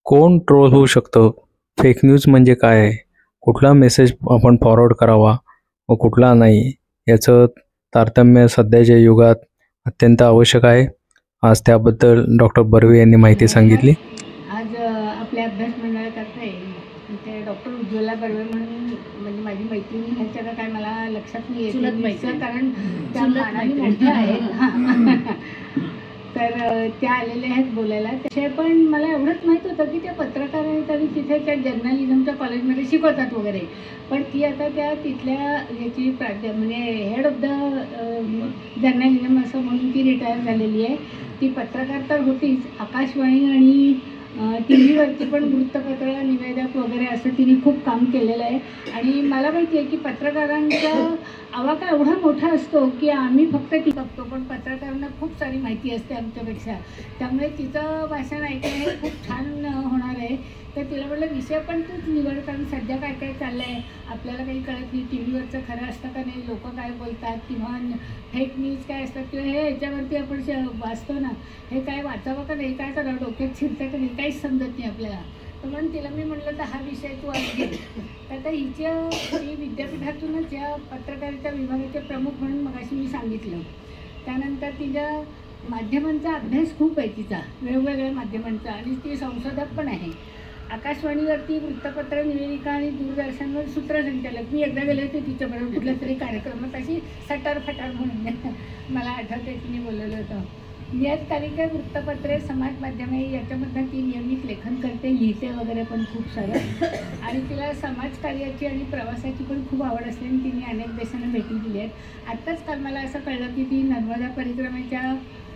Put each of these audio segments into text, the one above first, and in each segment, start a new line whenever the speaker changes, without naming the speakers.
कोण ट्रोल होऊ शकतं? फेक न्यूज म्हणजे काय आहे? कुठला मेसेज आपण फॉरवर्ड करावा व कुठला नाही, याचं तारतम्य सध्याच्या युगात अत्यंत आवश्यक आहे. आज त्याबद्दल डॉक्टर बर्वे यांनी माहिती सांगितली.
आज आपल्या अभ्यास मंडळातर्फे ते डॉक्टर उज्ज्वला बर्वे म्हणून म्हणजे माझी मैत्रिणी ह्याच्या काय मला लक्षात नाही येत, कारण त्या मानाने मोठ्या आहेत. तर त्या आलेल्या आहेत बोलायला. तसे पण मला एवढंच माहीत होतं की त्या पत्रकार आहेत आणि तिथे त्या जर्नलिझमच्या कॉलेजमध्ये शिकवतात वगैरे. पण ती आता त्या तिथल्या याची म्हणजे हेड ऑफ द जर्नलिझम असं म्हणून ती रिटायर झालेली आहे. ती पत्रकार तर होतीच, आकाशवाणी आणि टी व्हीवरती पण वृत्तपत्र निवेदक वगैरे असं तिने खूप काम केलेलं आहे. आणि मला माहिती आहे की पत्रकारांचा आवाका एवढा मोठा असतो की आम्ही फक्त ती बघतो, पण पत्रकारांना खूप सारी माहिती असते आमच्यापेक्षा. त्यामुळे तिचं भाषण ऐकणं हे खूप छान होणार आहे. तर तिला म्हटलं विषय पण तूच निवड, कारण सध्या काय काय चाललं आहे आपल्याला काही कळत नाही. टी व्हीवरचं खरं असतं का नाही, लोक काय बोलतात किंवा फेक न्यूज काय असतात किंवा हे याच्यावरती आपण वाचतो ना, हे काय वाचावं का नाही, काय करावं, डोक्यात शिरतं का नाही, काहीच समजत नाही आपल्याला. तर म्हणून तिला मी म्हटलं तर हा विषय तू आज घे. तर आता ही विद्यापीठातूनच या पत्रकारिता विभागाचे प्रमुख म्हणून मगाशी मी सांगितलं. त्यानंतर तिच्या माध्यमांचा अभ्यास खूप आहे तिचा, वेगवेगळ्या माध्यमांचा, आणि ती संशोधक पण आहे. आकाशवाणीवरती वृत्तपत्र निवेदिका आणि दूरदर्शनवर सूत्रसंचालक. मी एकदा गेले होते तिच्याबरोबर कुठल्या तरी कार्यक्रमात, अशी सटार फटार म्हणून मला आठवते तिने बोलवलं होतं. नियतकालिका, वृत्तपत्रे, समाज माध्यमे याच्यामधनं ती नियमित लेखन करते, लिहिते वगैरे पण खूप सारं. आणि तिला समाजकार्याची आणि प्रवासाची पण खूप आवड असते आणि तिने अनेक देशांना भेटी दिली आहेत. आत्ताच काल मला असं कळलं की ती नर्मदा परिक्रमेच्या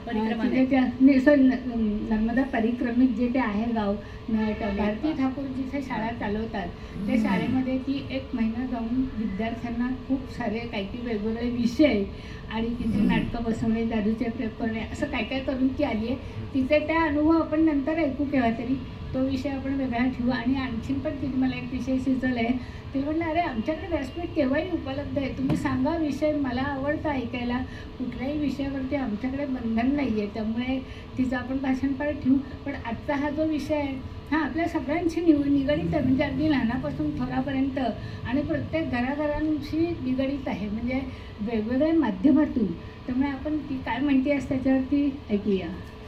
नर्मदा परिक्रमित जे ते आहे गाव, भारती ठाकूर जिथे शाळा चालवतात त्या शाळेमध्ये ती 1 महिना जाऊन विद्यार्थ्यांना खूप सारे काही वेगवेगळे विषय आणि तिथे नाटकं बसवणे, जादूचे प्रयोग करणे, असं काय काय करून ती आली आहे. तिचे त्या अनुभव आपण नंतर ऐकू केव्हा तरी, तो विषय आपण वेगळा ठेवू. आणि आणखीन पण तिने मला एक विषय सुचवला आहे. तिला म्हटलं अरे आमच्याकडे व्यासपीठ केव्हाही उपलब्ध आहे, तुम्ही सांगा विषय, मला आवडतं ऐकायला. कुठल्याही विषयावरती आमच्याकडे बंधन नाही आहे, त्यामुळे तिचं आपण भाषण पार ठेवू. पण आजचा हा जो विषय आहे हा आपल्या सगळ्यांशी निगडीत आहे, म्हणजे अगदी लहानापासून थोरापर्यंत, आणि प्रत्येक घराघरांशी निगडीत आहे, म्हणजे वेगवेगळ्या माध्यमातून. त्यामुळे आपण ती काय म्हणते असं त्याच्यावरती ऐकूया.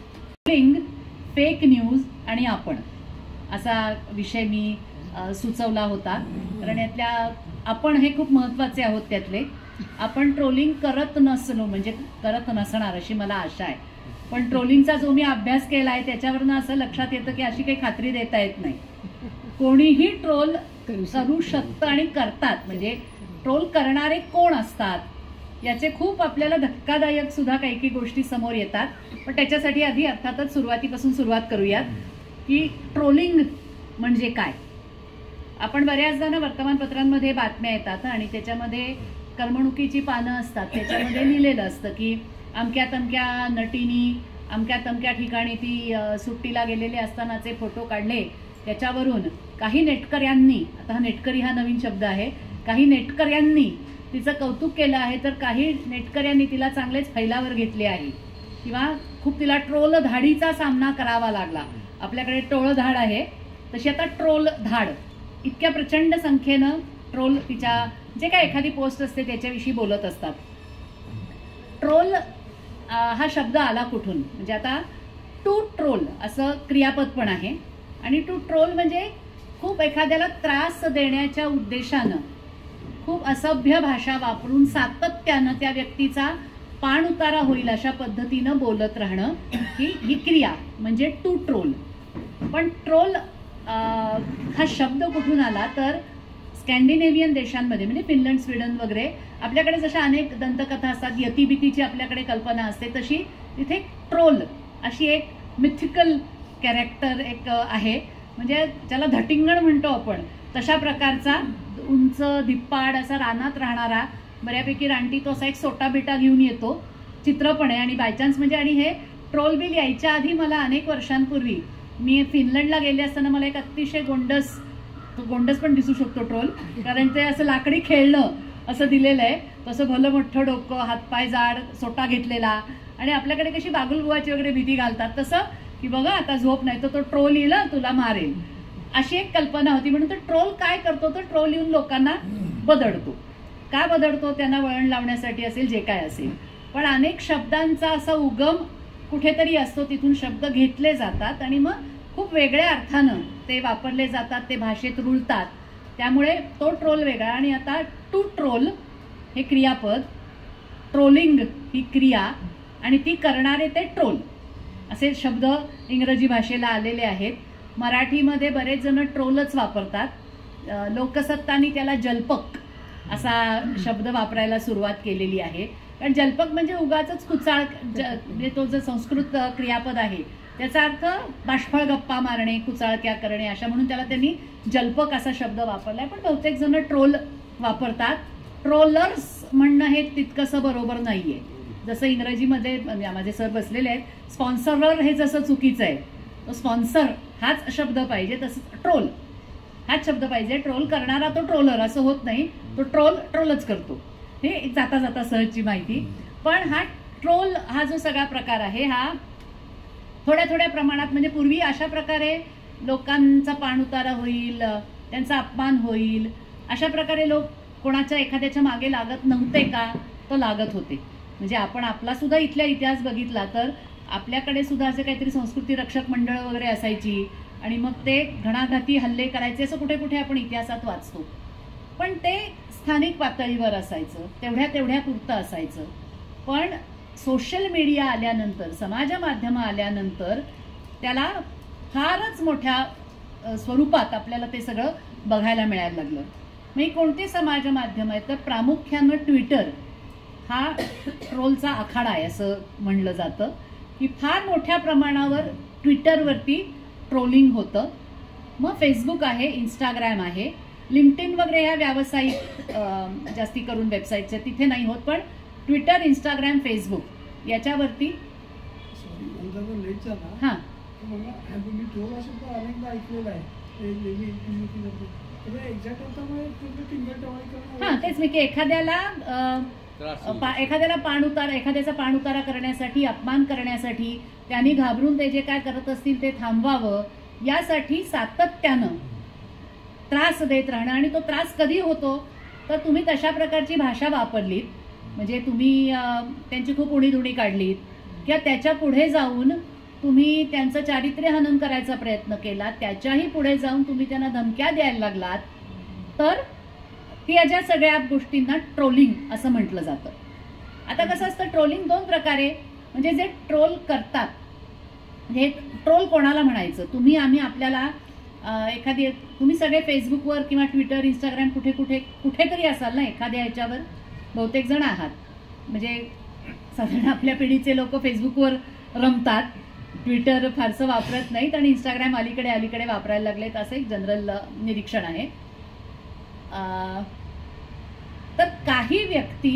फेक न्यूज आणि आपण असा विषय मी सुचवला होता, कारण यातल्या आपण हे खूप महत्त्वाचे आहोत. त्यातले आपण ट्रोलिंग करत नसलो, म्हणजे करत नसणार अशी मला आशा आहे. पण ट्रोलिंगचा जो मी अभ्यास केला आहे त्याच्यावरनं असं लक्षात येतं की अशी काही खात्री देता येत नाही. कोणीही ट्रोल करू शकतं आणि करतात. म्हणजे ट्रोल करणारे कोण असतात याचे खूप आपल्याला धक्कादायक सुद्धा काही काही गोष्टी समोर येतात. पण त्याच्यासाठी आधी अर्थातच सुरुवातीपासून सुरुवात करूयात की ट्रोलिंग म्हणजे काय. आपण बऱ्याचदा ना वर्तमानपत्रांमध्ये बातम्या येतात आणि त्याच्यामध्ये करमणुकीची पानं असतात, त्याच्यामध्ये लिहिलेलं असतं की अमक्या तमक्या नटीनी अमक्या तमक्या ठिकाणी ती सुट्टीला गेलेले असतानाचे फोटो काढले, त्याच्यावरून काही नेटकऱ्यांनी, आता हा नेटकरी हा नवीन शब्द आहे, काही नेटकऱ्यांनी तिचं कौतुक केलं आहे, तर काही नेटकऱ्यांनी तिला चांगलेच फैलावर घेतले आहे किंवा खूप तिला ट्रोल धाडीचा सामना करावा लागला. आपल्याकडे टोळधाड आहे, तशी आता ट्रोल धाड. इतक्या प्रचंड संख्येनं ट्रोल तिच्या जे काय एखादी पोस्ट असते त्याच्याविषयी बोलत असतात. ट्रोल हा शब्द आला कुठून, म्हणजे आता टू ट्रोल असं क्रियापद पण आहे. आणि टू ट्रोल म्हणजे खूप एखाद्याला त्रास देण्याच्या उद्देशानं खूप असभ्य भाषा वापरून सातत्यानं त्या व्यक्तीचा पाण उतारा होईल अशा पद्धतीनं बोलत राहणं, ही क्रिया म्हणजे टू ट्रोल. पण ट्रोल हा शब्द कुठून आला तर स्कॅन्डिनेव्हियन देशांमध्ये, म्हणजे फिनलंड, स्वीडन वगैरे, आपल्याकडे जशा अनेक दंतकथा असतात, यतीबितीची आपल्याकडे कल्पना असते, तशी तिथे ट्रोल अशी एक मिथिकल कॅरेक्टर एक आहे, म्हणजे ज्याला धटिंगण म्हणतो आपण, तशा प्रकारचा उंच धिप्पाड असा रानात राहणारा बऱ्यापैकी रानटी तो असा एक सोटा बिटा घेऊन येतो. चित्र पण आहे आणि बायचान्स म्हणजे, आणि हे ट्रोल बिल यायच्या आधी मला अनेक वर्षांपूर्वी मी फिनलंडला गेले असताना मला एक अतिशय गोंडस पण दिसू शकतो ट्रोल, कारण ते असं लाकडी खेळणं असं दिलेलं आहे. तसं भलं मोठं डोकं, हातपाय जाड, सोटा घेतलेला, आणि आपल्याकडे कशी बागुलबुवाची वगैरे भीती घालतात तसं की बघा आता झोप नाही तर तो ट्रोल येईल तुला मारेल, अशी एक कल्पना होती. म्हणून तो ट्रोल काय करतो, तर ट्रोल येऊन लोकांना बदडतो. का बदडतो? त्यांना वळण लावण्यासाठी असेल, जे काय असेल. पण अनेक शब्दांचा असा उगम कुठेतरी असतो, तिथून शब्द घेतले जातात आणि मग खूप वेगळ्या अर्थानं ते वापरले जातात, ते भाषेत रुळतात. त्यामुळे तो ट्रोल वेगळा. आणि आता टू ट्रोल हे क्रियापद, ट्रोलिंग ही क्रिया आणि ती करणारे ते ट्रोल, असे शब्द इंग्रजी भाषेला आलेले आहेत. मराठीमध्ये बरेच जण ट्रोलच वापरतात. लोकसत्तानी त्याला जल्पक असा शब्द वापरायला सुरुवात केलेली आहे. कारण जल्पक म्हणजे उगाचच कुचाळ, म्हणजे तो जो संस्कृत क्रियापद आहे त्याचा अर्थ बाष्फळ गप्पा मारणे, कुचाळक्या करणे, अशा म्हणून त्याला त्यांनी जल्पक असा शब्द वापरलाय. पण बहुतेक जण ट्रोल वापरतात. ट्रोलर्स म्हणणं हे तितकंसं बरोबर नाहीये. जसं इंग्रजीमध्ये माझे सर बसलेले आहेत, स्पॉन्सरर हे जसं चुकीचं आहे, तो स्पॉन्सर हाच शब्द पाहिजे, तसंच ट्रोल हाच शब्द पाहिजे. ट्रोल करणारा तो ट्रोलर असं होत नाही, तो ट्रोलच करतो. हे जाता जाता सहजची माहिती. पण हा ट्रोल हा जो सगळा प्रकार आहे हा थोड्या थोड्या प्रमाणात, म्हणजे पूर्वी अशा प्रकारे लोकांचा पाणउतारा होईल, त्यांचा अपमान होईल, अशा प्रकारे लोक कोणाच्या एखाद्याच्या मागे लागत नव्हते का? तो लागत होते. म्हणजे आपण आपला सुद्धा इथला इतिहास बघितला तर आपल्याकडे सुद्धा असे काहीतरी संस्कृती रक्षक मंडळ वगैरे असायची आणि मग ते घणाघाती हल्ले करायचे, असं कुठे कुठे आपण इतिहासात वाचतो. पण ते स्थानिक पातळीवर असायचं, तेवढ्या पुरतं असायचं. पण सोशल मीडिया आल्यानंतर, समाज माध्यमं आल्यानंतर त्याला फारच मोठ्या स्वरूपात आपल्याला ते सगळं बघायला मिळायला लागलं. म्हणजे कोणते समाज माध्यम आहेत तर प्रामुख्यानं ट्विटर हा ट्रोलचा आखाडा आहे असं म्हणलं जातं, की फार मोठ्या प्रमाणावर ट्विटरवरती ट्रोलिंग होतं. मग फेसबुक आहे, इंस्टाग्राम आहे, लिंक्डइन वगैरे ह्या व्यावसायिक जास्ती करून वेबसाईटच्या तिथे नाही होत. पण ट्विटर, इंस्टाग्राम, फेसबुक याच्यावरती हां हां तेच मी की एखाद्याचा पाणउतारा करण्यासाठी, अपमान करण्यासाठी, त्यांनी घाबरून ते जे काय करत असतील ते थांबवावं यासाठी सातत्यानं त्रास देत राहणं. आणि तो त्रास कधी होतो तर तुम्ही तशा प्रकारची भाषा वापरलीत, म्हणजे तुम्ही त्यांची खूप उणीधुणी काढलीत किंवा त्याच्या पुढे जाऊन तुम्ही त्यांचं चारित्र्य हनन करायचा प्रयत्न केला, त्याच्याही पुढे जाऊन तुम्ही त्यांना धमक्या द्यायला लागलात, तर याच्या सगळ्या गोष्टींना ट्रोलिंग असं म्हटलं जातं. आता कसं असतं, ट्रोलिंग दोन प्रकारे, म्हणजे जे ट्रोल करतात, म्हणजे ट्रोल कोणाला म्हणायचं, तुम्ही आम्ही आपल्याला एखादी, तुम्ही सगळे फेसबुकवर किंवा ट्विटर, इंस्टाग्राम कुठेतरी असाल ना, एखाद्या ह्याच्यावर बहुतेक जण आहात. म्हणजे साधारण आपल्या पिढीचे लोक फेसबुकवर रमतात, ट्विटर फारसं वापरत नाहीत आणि इंस्टाग्राम अलीकडे वापरायला लागलेत, असं एक जनरल निरीक्षण आहे. तर काही व्यक्ती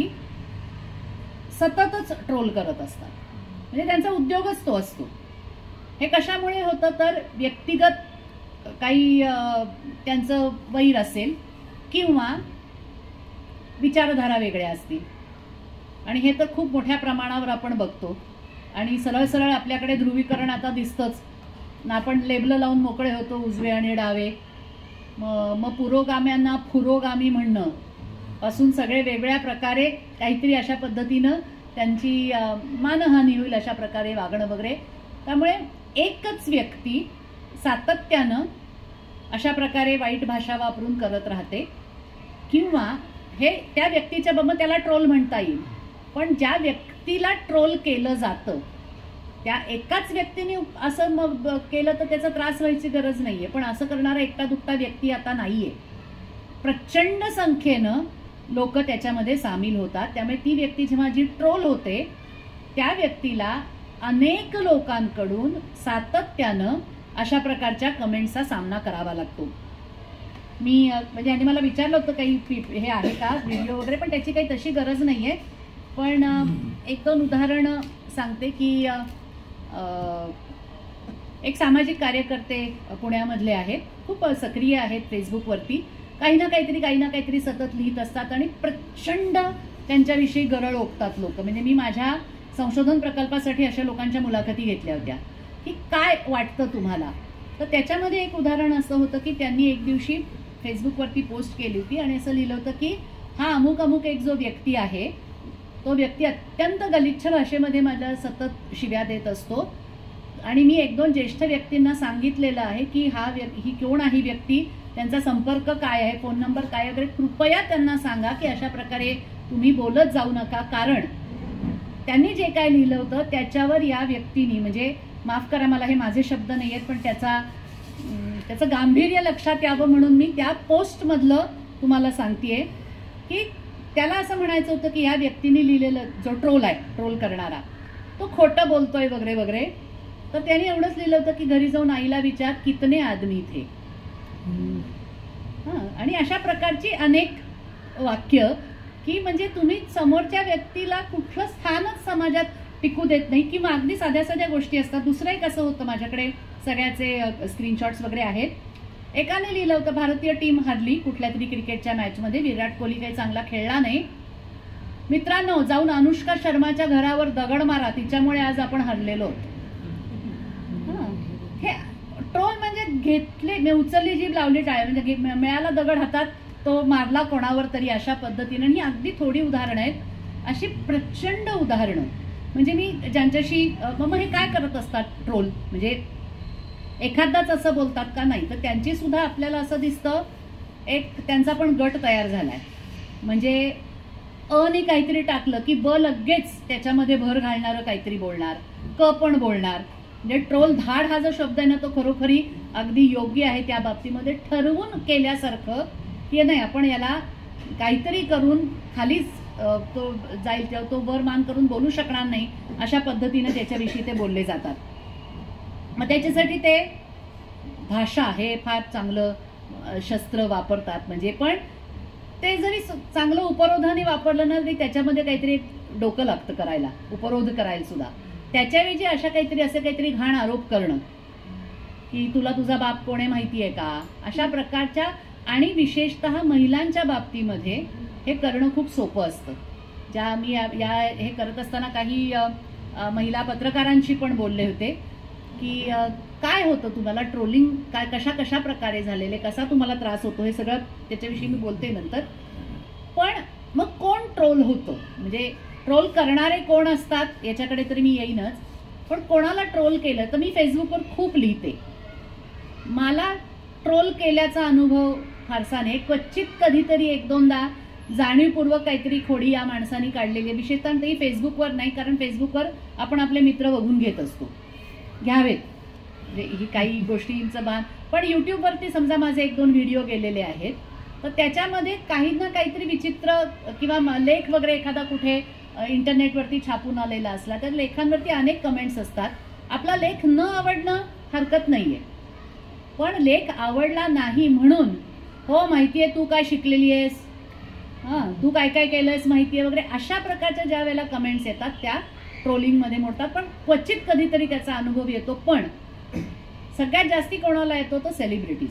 सततच ट्रोल करत असतात, म्हणजे त्यांचा उद्योगच तो असतो. हे कशामुळे होतं तर व्यक्तिगत काही त्यांचं वैर असेल किंवा विचारधारा वेगळ्या असतील, आणि हे तर खूप मोठ्या प्रमाणावर आपण बघतो. आणि सरळ आपल्याकडे ध्रुवीकरण आता दिसतंच ना, आपण लेबल लावून मोकळे होतो, उजवे आणि डावे. मग पुरोगाम्यांना पुरोगामी म्हणणं पासून सगळे वेगळ्या प्रकारे काहीतरी अशा पद्धतीनं त्यांची मानहानी होईल अशा प्रकारे वागणं वगैरे. त्यामुळे एकच व्यक्ती सातत्यानं अशा प्रकारे वाईट भाषा वापरून करत राहते, किंवा हे त्या व्यक्तीच्या मग त्याला ट्रोल म्हणता येईल. पण ज्या व्यक्तीला ट्रोल केलं जातं त्या एकाच व्यक्तीने असं मग केलं तर त्याचा त्रास व्हायची गरज नाहीये. पण असं करणारा एकटा दुकटा व्यक्ती आता नाहीये, प्रचंड संख्येनं लोक त्याच्यामध्ये सामील होतात. त्यामुळे ती व्यक्ती जेव्हा जी ट्रोल होते त्या व्यक्तीला अनेक लोकांकडून सातत्यानं अशा प्रकारच्या कमेंट्सचा सामना करावा लागतो. मी म्हणजे आणि मला विचारलं होतं काही हे आहे का व्हिडिओ वगैरे, पण त्याची काही तशी गरज नाहीये. पण एक दोन उदाहरण सांगते की एक सामाजिक कार्यकर्ते पुण्यामधले आहेत, खूप सक्रिय आहेत फेसबुकवरती, काही ना काहीतरी सतत लिहित असतात आणि प्रचंड त्यांच्याविषयी गरळ ओकतात लोक. म्हणजे मी माझ्या संशोधन प्रकल्पासाठी अशा लोकांच्या मुलाखती घेतल्या होत्या. की काय वाटतं तुम्हाला. तर त्याच्यामध्ये एक उदाहरण असं होतं की त्यांनी एक दिवशी फेसबुकवरती पोस्ट केली होती आणि असं लिहिलं होतं की हा अमुक अमुक एक जो व्यक्ती आहे तो व्यक्ती अत्यंत गलिच्छ भाषेमध्ये माझ्या सतत शिव्या देत असतो आणि मी 1-2 ज्येष्ठ व्यक्तींना सांगितलेलं आहे की ही कोण आहे व्यक्ती, त्यांचा संपर्क काय आहे, फोन नंबर काय वगैरे, कृपया त्यांना सांगा की अशा प्रकारे तुम्ही बोलत जाऊ नका. कारण त्यांनी जे काय लिहिलं होतं त्याच्यावर या व्यक्तीने, म्हणजे माफ करा मला हे माझे शब्द नाही आहेत पण त्याचं गांभीर्य लक्षात यावं म्हणून मी त्या पोस्टमधलं तुम्हाला सांगतेय की त्याला असं म्हणायचं होतं की ह्या व्यक्तीने लिहिलेलं जो ट्रोल आहे, ट्रोल करणारा, तो खोटं बोलतोय वगैरे वगैरे. तर त्याने एवढंच लिहिलं होतं की घरी जाऊन आईला विचार कितने आदमी थे. आणि अशा प्रकारची अनेक वाक्य की म्हणजे तुम्ही समोरच्या व्यक्तीला कुठलं स्थानच समाजात टिकू देत नाही किंवा अगदी साध्या साध्या गोष्टी असतात. दुसरं एक असं होतं, माझ्याकडे सगळ्याचे स्क्रीनशॉट्स वगैरे आहेत. एकाने लिहिलं होतं भारतीय टीम हरली कुठल्या तरी क्रिकेटच्या मॅचमध्ये, विराट कोहली काही चांगला खेळला नाही. मित्रांनो, जाऊन अनुष्का शर्माच्या घरावर दगड मारा, तिच्यामुळे आज आपण हरलेलो. हे ट्रोल म्हणजे घेतले, उचलली जीभ लावली टाळ्या, म्हणजे मिळाला दगड हातात तो मारला कोणावर तरी, अशा पद्धतीने. ही अगदी थोडी उदाहरणं आहेत, अशी प्रचंड उदाहरणं. म्हणजे मी ज्यांच्याशी मग हे काय करत असतात ट्रोल, म्हणजे एखादाच असं बोलतात का, नाही तर त्यांची सुद्धा आपल्याला असं दिसतं एक त्यांचा पण गट तयार झालाय. म्हणजे अने काहीतरी टाकलं की ब लगेच त्याच्यामध्ये भर घालणारं काहीतरी बोलणार, क पण बोलणार. म्हणजे ट्रोल धाड हा जो शब्द आहे ना तो खरोखरी अगदी योग्य आहे त्या बाबतीमध्ये. ठरवून केल्यासारखं की नाही आपण याला काहीतरी करून खालीच तो जाईल, तो वर मान करून बोलू शकणार नाही, अशा पद्धतीने त्याच्याविषयी ते बोलले जातात. मग त्याच्यासाठी ते भाषा हे फार चांगलं शस्त्र वापरतात. म्हणजे पण ते जरी चांगलं उपरोधाने वापरलं ना तरी त्याच्यामध्ये काहीतरी डोकं लागतं करायला, उपरोध करायला सुद्धा. त्याच्याऐवजी अशा काहीतरी असे काहीतरी घाण आरोप करणं की तुला तुझा बाप कोण आहे माहिती आहे का, अशा प्रकारच्या. आणि विशेषतः महिलांच्या बाबतीमध्ये हे करणं खूप सोपं असतं. ज्या मी हे करत असताना काही महिला पत्रकारांशी पण बोलले होते की काय होतं तुम्हाला ट्रोलिंग, काय कशा प्रकारे झालेले, कसा तुम्हाला त्रास होतो, हे सगळं त्याच्याविषयी मी बोलते नंतर. पण मग कोण ट्रोल होतं, म्हणजे ट्रोल करणारे कोण असतात याच्याकडे तरी मी येईनच. पण कोणाला ट्रोल केलं तर मी फेसबुकवर खूप लिहिते. मला ट्रोल केल्याचा अनुभव फारसा नाही, क्वचित कधीतरी 1-2दा जाणीवपूर्वक काहीतरी खोडी या माणसाने काढलेली आहे. विशेषतः तेही फेसबुकवर नाही, कारण फेसबुकवर आपण आपले मित्र बघून घेत असतो, घ्यावेत म्हणजे ही काही गोष्टींचं भान. पण युट्यूबवरती समजा माझे 1-2 व्हिडिओ गेलेले आहेत तर त्याच्यामध्ये काही ना काहीतरी विचित्र किंवा लेख वगैरे एखादा कुठे इंटरनेटवरती छापून आलेला असला तर लेखांवरती अनेक कमेंट्स असतात. आपला लेख न आवडणं हरकत नाहीये, पण लेख आवडला नाही म्हणून हो माहितीये तू काय शिकलेली आहेस, तू काय काय केलंयस माहितीये वगैरे, अशा प्रकारच्या ज्या वेळेला कमेंट्स येतात त्या ट्रोलिंगमध्ये मोडतात. पण क्वचित कधीतरी त्याचा अनुभव येतो. पण सगळ्यात जास्ती कोणाला येतो तो सेलिब्रिटीज.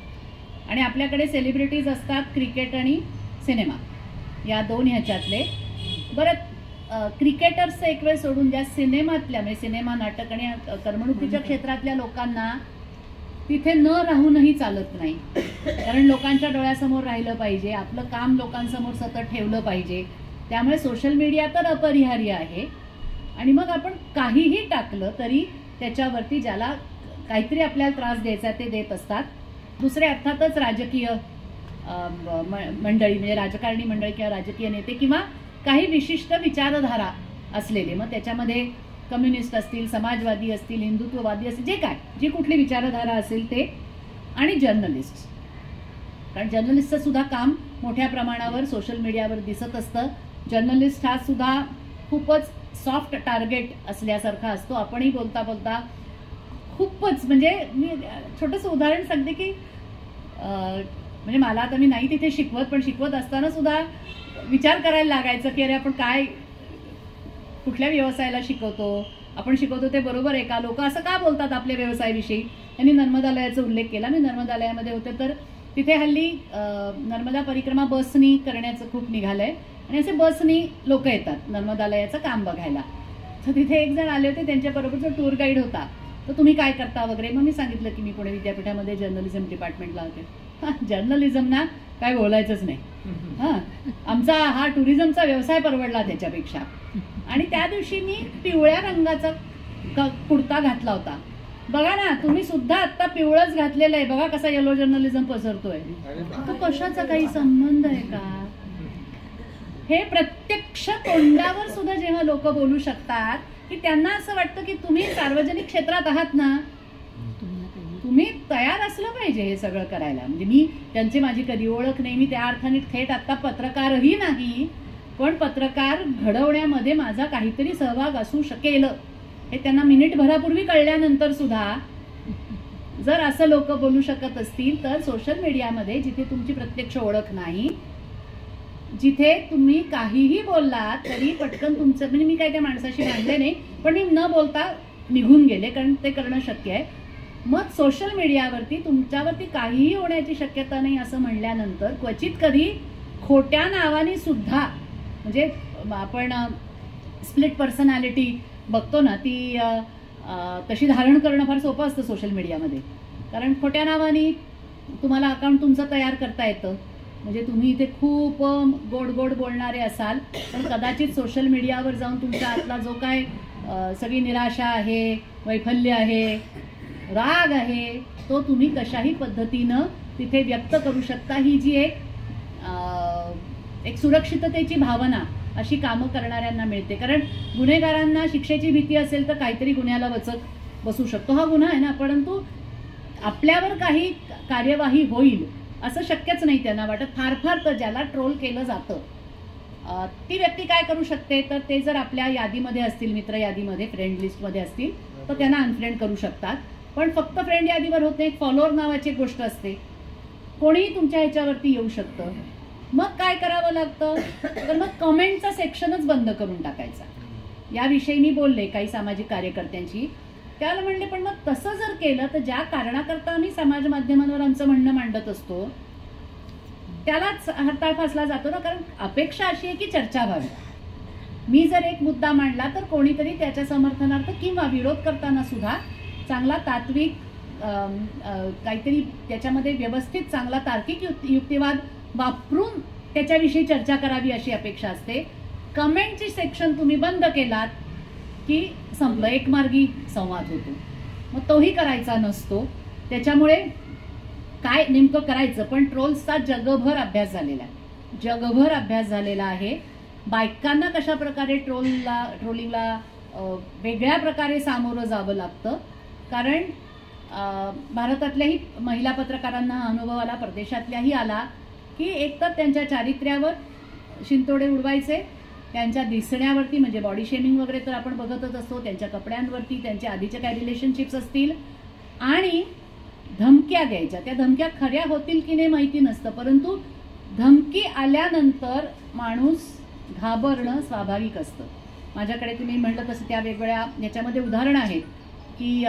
आणि आपल्याकडे सेलिब्रिटीज असतात क्रिकेट आणि सिनेमा या 2 ह्याच्यातले. बरं, क्रिकेटर्सचं एक वेळ सोडून ज्या सिनेमातल्या म्हणजे सिनेमा, नाटक आणि करमणुकीच्या क्षेत्रातल्या लोकांना तिथे न राहूनही चालत नाही. कारण लोकांच्या डोळ्यासमोर राहिलं पाहिजे, आपलं काम लोकांसमोर सतत ठेवलं पाहिजे. त्यामुळे सोशल मीडिया तर अपरिहार्य आहे. आणि मग आपण काहीही टाकलं तरी त्याच्यावरती ज्याला काहीतरी आपल्याला त्रास द्यायचा ते देत असतात. दुसरे अर्थातच राजकीय मंडळी, म्हणजे राजकारणी मंडळी किंवा राजकीय नेते किंवा काही विशिष्ट विचारधारा असलेले, मग त्याच्यामध्ये कम्युनिस्ट असतील, समाजवादी असतील, हिंदुत्ववादी असतील, जे काय जी कुठली विचारधारा असेल ते. आणि जर्नलिस्ट, कारण जर्नलिस्टचं सुद्धा काम मोठ्या प्रमाणावर सोशल मीडियावर दिसत असतं. जर्नलिस्ट हा सुद्धा खूपच सॉफ्ट टार्गेट असल्यासारखा असतो. आपणही बोलता बोलता खूपच, म्हणजे मी छोटंसं उदाहरण सांगते की म्हणजे मला आता मी नाही तिथे शिकवत, पण शिकवत असताना सुद्धा विचार करायला लागायचं की अरे आपण काय कुठल्या व्यवसायाला शिकवतो, आपण शिकवतो ते बरोबर आहे का, लोक असं का बोलतात आपल्या व्यवसायाविषयी. त्यांनी नर्मदालयाचा उल्लेख केला. मी नर्मदालयामध्ये होते तर तिथे हल्ली नर्मदा परिक्रमा बसनी करण्याचं खूप निघालंय आणि असे बसनी लोक येतात नर्मदालयाचं काम बघायला. तर तिथे एक जण आले होते, त्यांच्याबरोबर जो टूर गाईड होता तर तुम्ही काय करता वगैरे. मग मी सांगितलं की मी पुणे विद्यापीठामध्ये जर्नलिझम डिपार्टमेंटला होते. जर्नलिझम ना काय बोलायचंच नाही. हां, आमचा हा टुरिझमचा व्यवसाय परवडला त्याच्यापेक्षा. आणि त्या दिवशी मी पिवळ्या रंगाचा कुर्ता घातला होता. बघा ना, तुम्ही सुद्धा आता पिवळंच घातलेलं आहे, बघा कसा येलो जर्नलिझम पसरतोय. तो कशाचा काही संबंध आहे का? हे प्रत्यक्ष तोंडावर सुद्धा जेव्हा लोक बोलू शकतात की त्यांना असं वाटतं की तुम्ही सार्वजनिक क्षेत्रात आहात ना, तुम्ही तयार असलं पाहिजे हे सगळं करायला. म्हणजे मी त्यांची माझी कधी ओळख नाही, मी त्या अर्थाने थेट आता पत्रकारही नाही, पण पत्रकार घडवण्यामध्ये माझा काहीतरी सहभाग असू शकेल हे त्यांना मिनिटभरापूर्वी कळल्यानंतर सुद्धा जर असं लोक बोलू शकत असतील तर सोशल मीडियामध्ये जिथे तुमची प्रत्यक्ष ओळख नाही, जिथे तुम्ही काहीही बोललात तरी पटकन तुमचं, म्हणजे मी काय त्या माणसाशी भांडले नाही, पण मी न बोलता निघून गेले कारण ते करणं शक्य आहे. मग सोशल मीडियावरती तुमच्यावरती काहीही होण्याची शक्यता नाही असं म्हणल्यानंतर क्वचित कधी खोट्या नावाने सुद्धा, म्हणजे आपण स्प्लिट पर्सनॅलिटी बघतो ना, ती तशी धारण करणं फार सोपं असतं सोशल मीडियामध्ये. कारण खोट्या नावाने तुम्हाला अकाउंट तुमचं तयार करता येतं. म्हणजे तुम्ही इथे खूप गोड गोड बोलणारे असाल, पण कदाचित सोशल मीडियावर जाऊन तुमच्या आतला जो काय सगळी निराशा आहे, वैफल्य आहे, राग आहे, तो तुम्ही कशाही पद्धतीनं तिथे व्यक्त करू शकता. ही जी एक सुरक्षिततेची भावना अशी कामं करणाऱ्यांना मिळते. कारण गुन्हेगारांना शिक्षेची भीती असेल तर काहीतरी गुन्ह्याला वचक बसू शकतो, हा गुन्हा आहे ना, परंतु आपल्यावर काही कार्यवाही होईल असं शक्यच नाही त्यांना वाटत. फार फार तर ज्याला ट्रोल केलं जातं ती व्यक्ती काय करू शकते, तर ते जर आपल्या यादीमध्ये असतील, मित्र यादीमध्ये, फ्रेंड लिस्टमध्ये असतील तर त्यांना अनफ्रेंड करू शकतात. पण फक्त फ्रेंड यादीवर होत नाही, फॉलोअर नावाची एक गोष्ट असते, कोणीही तुमच्या ह्याच्यावरती येऊ शकतं. मग काय करावं लागतं, तर मग कमेंटचा सेक्शनच बंद करून टाकायचा. याविषयी मी बोलले काही सामाजिक कार्यकर्त्यांशी, त्याला म्हणले पण मग तसं जर केलं तर ज्या कारणाकरता आम्ही समाज माध्यमांवर आमचं म्हणणं मांडत असतो त्यालाच हरताळ फासला जातो ना. कारण अपेक्षा अशी आहे की चर्चा व्हावी. मी जर एक मुद्दा मांडला तर कोणीतरी त्याच्या समर्थनार्थ किंवा विरोध करताना सुद्धा चांगला तात्विक काहीतरी त्याच्यामध्ये व्यवस्थित चांगला तार्किक युक्तिवाद वापरून त्याच्याविषयी चर्चा करावी अशी अपेक्षा असते. कमेंटची सेक्शन तुम्ही बंद केलात की संपलं, एकमार्गी संवाद होतो. मग तोही करायचा नसतो. त्याच्यामुळे काय नेमकं करायचं, पण ट्रोल्सचा जगभर अभ्यास झालेला आहे, जगभर अभ्यास झालेला आहे. बायकांना कशा प्रकारे ट्रोलिंगला वेगळ्या प्रकारे सामोरं जावं लागतं. कारण भारतातल्याही महिला पत्रकारांना अनुभव आला, परदेशातल्याही आला, की एकतर त्यांच्या चारित्र्यावर शिंतोडे उडवायचे, त्यांच्या दिसण्यावरती म्हणजे बॉडी शेमिंग वगैरे तर आपण बघतच असतो, त्यांच्या कपड्यांवरती, त्यांच्या आधीच्या काय रिलेशनशिप्स असतील, आणि धमक्या द्यायच्या. त्या धमक्या खऱ्या होतील की नाही माहिती नसतं, परंतु धमकी आल्यानंतर माणूस घाबरणं स्वाभाविक असतं. माझ्याकडे तुम्ही म्हटलं तसं त्या वेगवेगळ्या याच्यामध्ये उदाहरणं आहेत की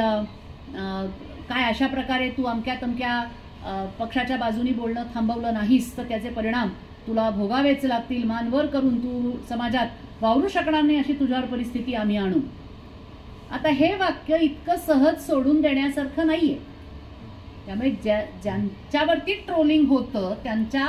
काय अशा प्रकारे तू अमक्या तमक्या पक्षाच्या बाजूनी बोलणं थांबवलं नाहीस तर त्याचे परिणाम तुला भोगावेच लागतील, मान वर करून तू समाजात वावरू शकणार नाही अशी तुझ्यावर परिस्थिती आम्ही आणू. आता हे वाक्य इतकं सहज सोडून देण्यासारखं नाहीये. त्यामुळे ज्यांच्यावरती ट्रोलिंग होतं त्यांच्या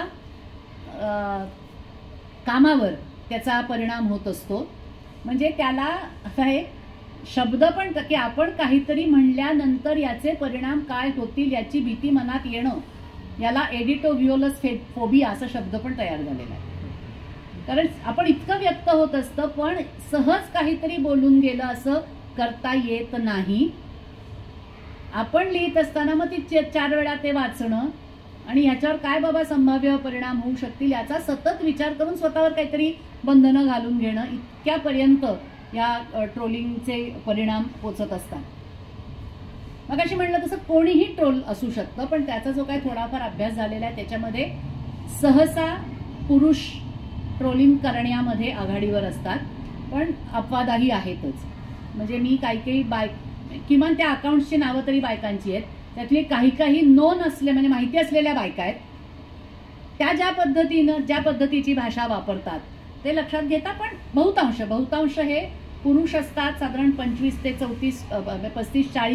कामावर त्याचा परिणाम होत असतो. म्हणजे त्याला आता हे शब्द पण की आपण काहीतरी म्हणल्यानंतर याचे परिणाम काय होतील याची भीती मनात येणं, याला एडिटोव्हिओलस फोबिया असा शब्द पण तयार झालेला आहे. कारण आपण इतकं व्यक्त होत असतं पण सहज काहीतरी बोलून गेलं असं करता येत नाही. आपण लिहित असताना मग ती 4 वेळा ते वाचणं आणि ह्याच्यावर काय बाबा संभाव्य परिणाम होऊ शकतील याचा सतत विचार करून स्वतःवर काहीतरी बंधनं घालून घेणं, इतक्यापर्यंत या ट्रोलिंगचे परिणाम पोचत असतात. मग अशी म्हणलं तसं कोणीही ट्रोल असू शकतं, पण त्याचा जो काही थोडाफार अभ्यास झालेला आहे त्याच्यामध्ये सहसा पुरुष ट्रोलिंग करण्यामध्ये आघाडीवर असतात, पण अपवादाही आहेतच. म्हणजे मी काही किमान त्या अकाउंट्सची नावं तरी बायकांची आहेत, त्यातली काही नोन असले म्हणजे माहिती असलेल्या बायका आहेत, त्या ज्या पद्धतीची भाषा वापरतात ते लक्षात घेता. पण बहुतांश हे पुरुष असतात, साधारण 25 ते 35-40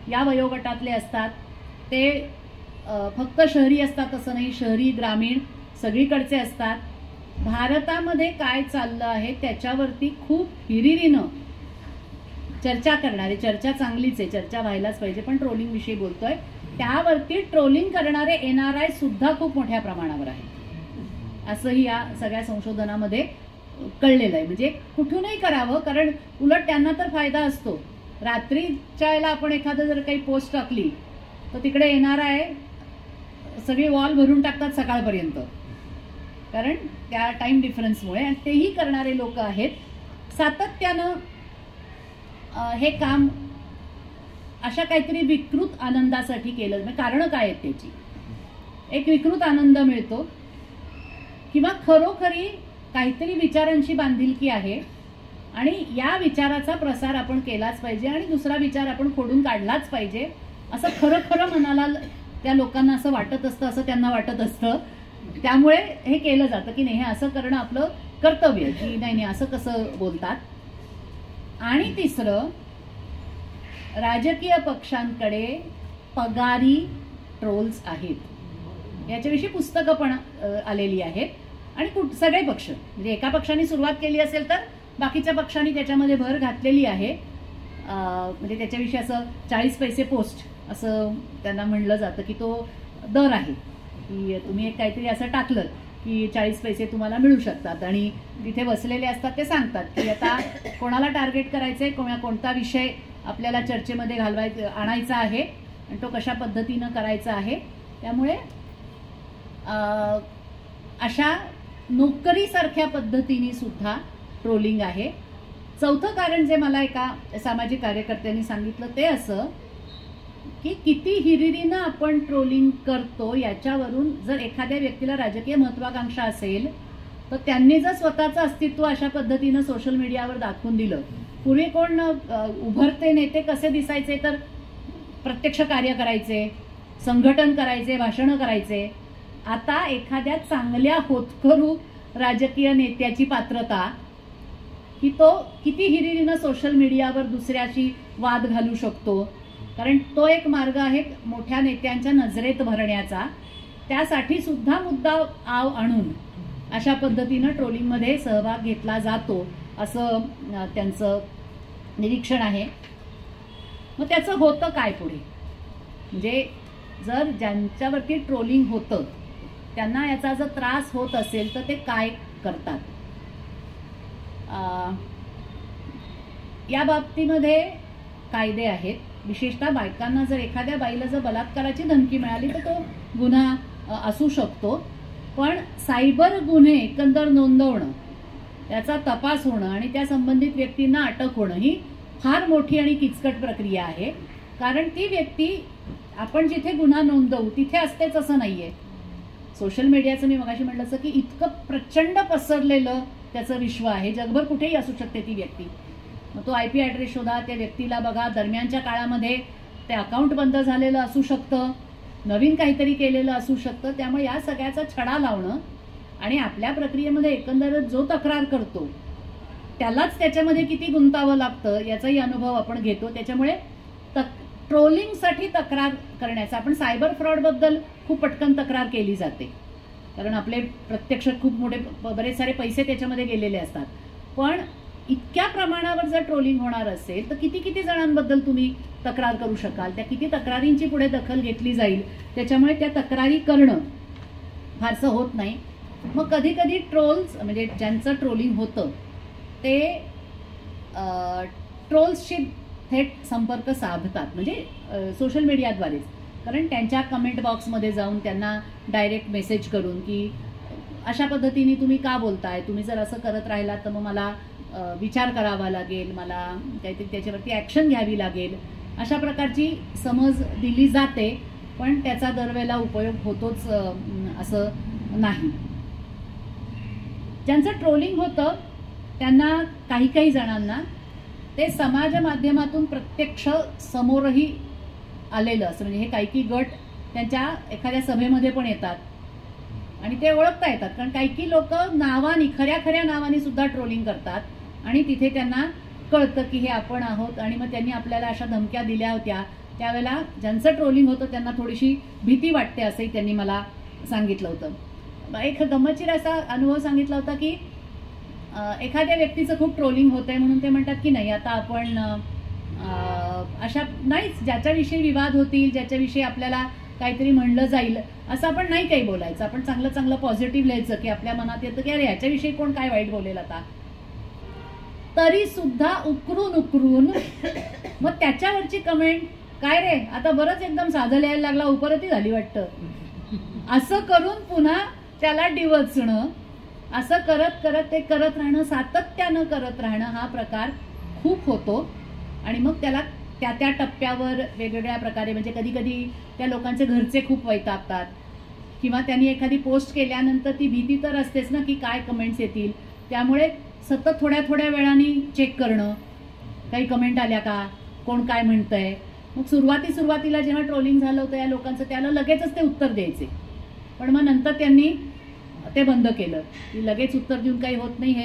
या वयोगटातले असतात, ते फक्त शहरी असतात असं नाही, शहरी ग्रामीण सगळीकडचे असतात. भारतामध्ये काय चाललं आहे त्याच्यावरती खूप हिरिरीनं चर्चा करणारे, चर्चा चांगलीच आहे, चर्चा व्हायलाच पाहिजे, पण ट्रोलिंग विषयी बोलतोय, त्यावरती ट्रोलिंग करणारे NRI सुद्धा खूप मोठ्या प्रमाणावर आहे असंही या सगळ्या संशोधनामध्ये कळलेलं आहे. म्हणजे कुठूनही करावं, कारण उलट त्यांना तर फायदा असतो. रात्रीच्या वेळेला आपण एखादं जर काही पोस्ट टाकली तर तिकडे NRI सगळी वॉल भरून टाकतात सकाळपर्यंत, कारण त्या टाइम डिफरन्समुळे. आणि तेही करणारे लोक आहेत. सातत्यानं हे काम अशा काहीतरी विकृत आनंदासाठी केलं. म्हणजे कारणं काय आहेत त्याची? एक विकृत आनंद मिळतो, किंवा खरोखरी काहीतरी विचारांची बांधिलकी आहे आणि या विचाराचा प्रसार आपण केलाच पाहिजे आणि दुसरा विचार आपण खोडून काढलाच पाहिजे असं खरं खरं मनाला त्या लोकांना असं वाटत असतं, असं त्यांना वाटत असतं. त्यामुळे हे केलं जातं की नाही, हे असं करणं आपलं कर्तव्य, की नाही नाही असं कसं बोलतात. आणि तिसरं, राजकीय पक्षांकडे पगारी ट्रोल्स आहेत. याच्याविषयी पुस्तकं पण आलेली आहेत. आणि सगळे पक्ष, म्हणजे एका पक्षाने सुरुवात केली असेल तर बाकीच्या पक्षांनी त्याच्यामध्ये भर घातलेली आहे. म्हणजे त्याच्याविषयी असं 40 पैसे पोस्ट असं त्यांना म्हणलं जातं की तो दर आहे, की तुम्ही एक काहीतरी असं टाकलं की 40 पैसे तुम्हाला मिळू शकतात. आणि तिथे बसलेले असतात ते सांगतात की आता कोणाला टार्गेट करायचंय, कोणता विषय आपल्याला चर्चेमध्ये आणायचा आहे आणि तो कशा पद्धतीनं करायचा आहे. त्यामुळे अशा नोकरीसारख्या पद्धतीने सुद्धा ट्रोलिंग आहे. चौथं कारण जे मला एका सामाजिक कार्यकर्त्यांनी सांगितलं ते असं की किती हिरिरीनं आपण ट्रोलिंग करतो याच्यावरून जर एखाद्या व्यक्तीला राजकीय महत्वाकांक्षा असेल तर त्यांनी जर स्वतःचं अस्तित्व अशा पद्धतीनं सोशल मीडियावर दाखवून दिलं. पूर्वी कोण उभरते नेते कसे दिसायचे तर प्रत्यक्ष कार्य करायचे, संघटन करायचे, भाषणं करायचे. आता एखाद्या चांगल्या होतकरू राजकीय नेत्याची पात्रता की तो किती हिरिरीनं सोशल मीडियावर दुसऱ्याशी वाद घालू शकतो, कारण तो एक मार्ग आहे मोठ्या नेत्यांच्या नजरेत भरण्याचा. त्यासाठी सुद्धा मुद्दा आव आणून अशा पद्धतीनं ट्रोलिंगमध्ये सहभाग घेतला जातो असं त्यांचं निरीक्षण आहे. मग त्याचं होतं काय पुढे? म्हणजे जर ज्यांच्यावरती ट्रोलिंग होतं त्यांना याचा जर त्रास होत असेल तर ते काय करतात? या बाबतीमध्ये कायदे आहेत. विशेषतः बायकांना जर एखाद्या बाईला जर बलात्काराची धमकी मिळाली तर तो गुन्हा असू शकतो. पण सायबर गुन्हे एकंदर नोंदवणं, त्याचा तपास होणं आणि त्या संबंधित व्यक्तींना अटक होणं ही फार मोठी आणि किचकट प्रक्रिया आहे. कारण ती व्यक्ती आपण जिथे गुन्हा नोंदवू तिथे असतेच असं नाहीये. सोशल मीडियाचं मी मगाशी म्हटलं असं की इतकं प्रचंड पसरलेलं त्याचं विश्व आहे. जगभर कुठेही असू शकते ती व्यक्ती. मग तो IP ॲड्रेस शोधा, त्या व्यक्तीला बघा. दरम्यानच्या काळामध्ये ते अकाउंट बंद झालेलं असू शकतं, नवीन काहीतरी केलेलं असू शकतं. त्यामुळे या सगळ्याचा छडा लावणं आणि आपल्या प्रक्रियेमध्ये एकंदरच जो तक्रार करतो त्यालाच त्याच्यामध्ये किती गुंतावं लागतं याचाही अनुभव आपण घेतो. त्याच्यामुळे ट्रोलिंगसाठी तक्रार करण्याचा, आपण सायबर फ्रॉडबद्दल खूप पटकन तक्रार केली जाते कारण आपले प्रत्यक्ष खूप मोठे बरेच सारे पैसे त्याच्यामध्ये गेलेले असतात. पण इतक्या प्रमाणावर जर ट्रोलिंग होणार असेल तर किती किती जणांबद्दल तुम्ही तक्रार करू शकाल, त्या किती तक्रारींची पुढे दखल घेतली जाईल. त्याच्यामुळे त्या तक्रारी करणं फारसं होत नाही. मग कधी कधी ट्रोल्स म्हणजे ज्यांचं ट्रोलिंग होतं ते ट्रोल्सशी थेट संपर्क साधतात, म्हणजे सोशल मीडियाद्वारेच. कारण त्यांच्या कमेंट बॉक्समध्ये जाऊन त्यांना डायरेक्ट मेसेज करून की अशा पद्धतीने तुम्ही का बोलताय, तुम्ही जर असं करत राहिलात तर मग मला विचार करावा लागेल, मला काहीतरी त्याच्यावरती ॲक्शन घ्यावी लागेल, अशा प्रकारची समज दिली जाते. पण त्याचा दरवेळेला उपयोग होतोच असं नाही. ज्यांचं ट्रोलिंग होतं त्यांना काही जणांना ते समाज माध्यमातून प्रत्यक्ष समोरही आलेलं असं, म्हणजे हे काही गट त्यांच्या एखाद्या सभेमध्ये पण येतात आणि ते ओळखता येतात. कारण काही लोक नावानी, खऱ्या नावानी सुद्धा ट्रोलिंग करतात आणि तिथे त्यांना कळतं की हे आपण आहोत. आणि मग त्यांनी आपल्याला अशा धमक्या दिल्या होत्या, त्यावेळेला ज्यांचं ट्रोलिंग होतं त्यांना थोडीशी भीती वाटते असंही त्यांनी मला सांगितलं होतं. एक गंमतशीर असा अनुभव सांगितला होता की एखाद्या व्यक्तीचं खूप ट्रोलिंग होत आहे म्हणून ते म्हणतात की नाही आता आपण अशा नाहीच, ज्याच्याविषयी विवाद होतील, ज्याच्याविषयी आपल्याला काहीतरी म्हणलं जाईल असं आपण नाही काही बोलायचं. आपण चांगलं चांगलं पॉझिटिव्ह लिहायचं की आपल्या मनात येतं की अरे याच्याविषयी कोण काय वाईट बोलेल आता. तरी सुद्धा उकरून मग त्याच्यावरची कमेंट, काय रे आता बरंच एकदम साधं लिहायला लागला, उपरती झाली वाटतं, असं करून पुन्हा त्याला डिवचणं, असं करत करत ते करत राहणं, सातत्यानं करत राहणं हा प्रकार खूप होतो. आणि मग त्याला त्या त्या टप्प्यावर वेगवेगळ्या प्रकारे, म्हणजे कधी कधी त्या लोकांचे घरचे खूप वैतागतात किंवा त्यांनी एखादी पोस्ट केल्यानंतर ती भीती तर असतेच ना की काय कमेंट्स येतील, त्यामुळे सतत थोड्या थोड्या वेळाने चेक करणं काही कमेंट आल्या का, कोण काय म्हणतंय. मग सुरुवातीला जेव्हा ट्रोलिंग झालं होतं या लोकांचं त्याला लगेचच ते उत्तर द्यायचे, पण मग नंतर त्यांनी ते बंद केलं की लगेच उत्तर देऊन काही होत नाही,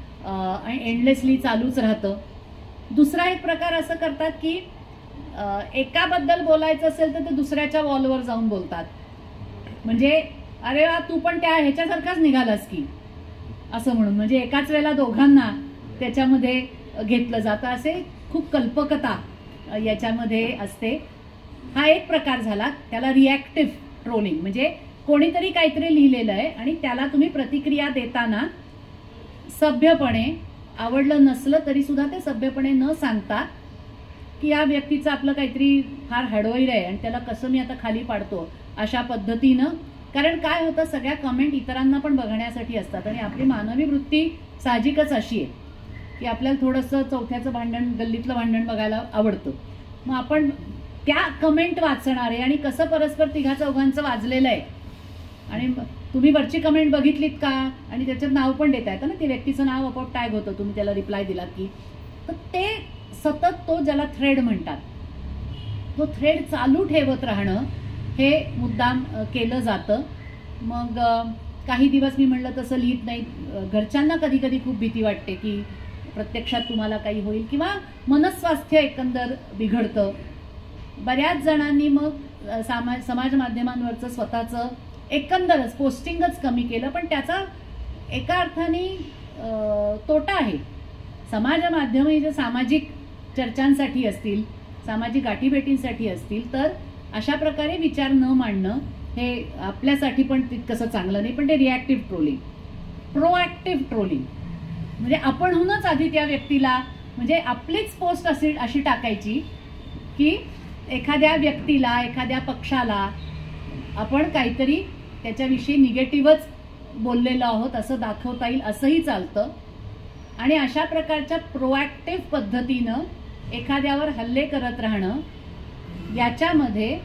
हे एंडलेसली चालूच राहतं. दुसरा एक प्रकार असं करतात की एकाबद्दल बोलायचं असेल तर ते दुसऱ्याच्या वॉलवर जाऊन बोलतात, म्हणजे अरे वा तू पण त्या ह्याच्यासारखाच निघालास की असं म्हणून, म्हणजे एकाच वेळेला दोघांना त्याच्यामध्ये घेतलं जातं. असे खूप कल्पकता याच्यामध्ये असते. हा एक प्रकार झाला, त्याला रिॲक्टिव्ह ट्रोलिंग, म्हणजे कोणीतरी काहीतरी लिहिलेलं आहे आणि त्याला तुम्ही प्रतिक्रिया देताना सभ्यपणे, आवडलं नसलं तरी सुद्धा ते सभ्यपणे न सांगता की या व्यक्तीचं आपलं काहीतरी फार हडवैर आहे आणि त्याला कसं मी आता खाली पाडतो अशा पद्धतीनं. कारण काय होतं, सगळ्या कमेंट इतरांना पण बघण्यासाठी असतात आणि आपली मानवी वृत्ती साहजिकच अशी आहे की आपल्याला थोडंसं चौथ्याचं भांडण, गल्लीतलं भांडण बघायला आवडतं. मग आपण त्या कमेंट वाचणारे आणि कसं परस्पर तिघा चौघांचं वाजलेलं आहे आणि तुम्ही वरची कमेंट बघितलीत का आणि त्याच्यात नाव पण देता येतं ना, ते व्यक्तीचं नाव आपोआप टॅग होतं तुम्ही त्याला रिप्लाय दिलात की, तर ते सतत तो ज्याला थ्रेड म्हणतात तो थ्रेड चालू ठेवत राहणं हे मुद्दाम केलं जातं. मग काही दिवस मी म्हणलं तसं लिहित नाही, घरच्यांना कधी कधी खूप भीती वाटते की प्रत्यक्षात तुम्हाला काही होईल किंवा मनस्वास्थ्य एकंदर बिघडतं. बऱ्याच जणांनी मग समाज माध्यमांवरचं स्वतःचं एकंदरच पोस्टिंगच कमी केलं, पण त्याचा एका अर्थाने तोटा आहे. समाज माध्यम जे सामाजिक चर्चांसाठी असतील, सामाजिक गाठीभेटींसाठी असतील, तर अशा प्रकारे विचार न मांडणं हे आपल्यासाठी पण तितकंसं चांगलं नाही. पण ते रिॲक्टिव्ह ट्रोलिंग, प्रोॲक्टिव्ह ट्रोलिंग म्हणजे आपणहूनच आधी त्या व्यक्तीला, म्हणजे आपलीच पोस्ट अशी टाकायची की एखाद्या व्यक्तीला, एखाद्या पक्षाला आपण काहीतरी त्याच्याविषयी निगेटिव्हच बोललेलो आहोत असं दाखवता येईल, असंही चालतं. आणि अशा प्रकारच्या प्रोॲक्टिव्ह पद्धतीनं एखाद्यावर हल्ले करत राहणं, याच्यामध्ये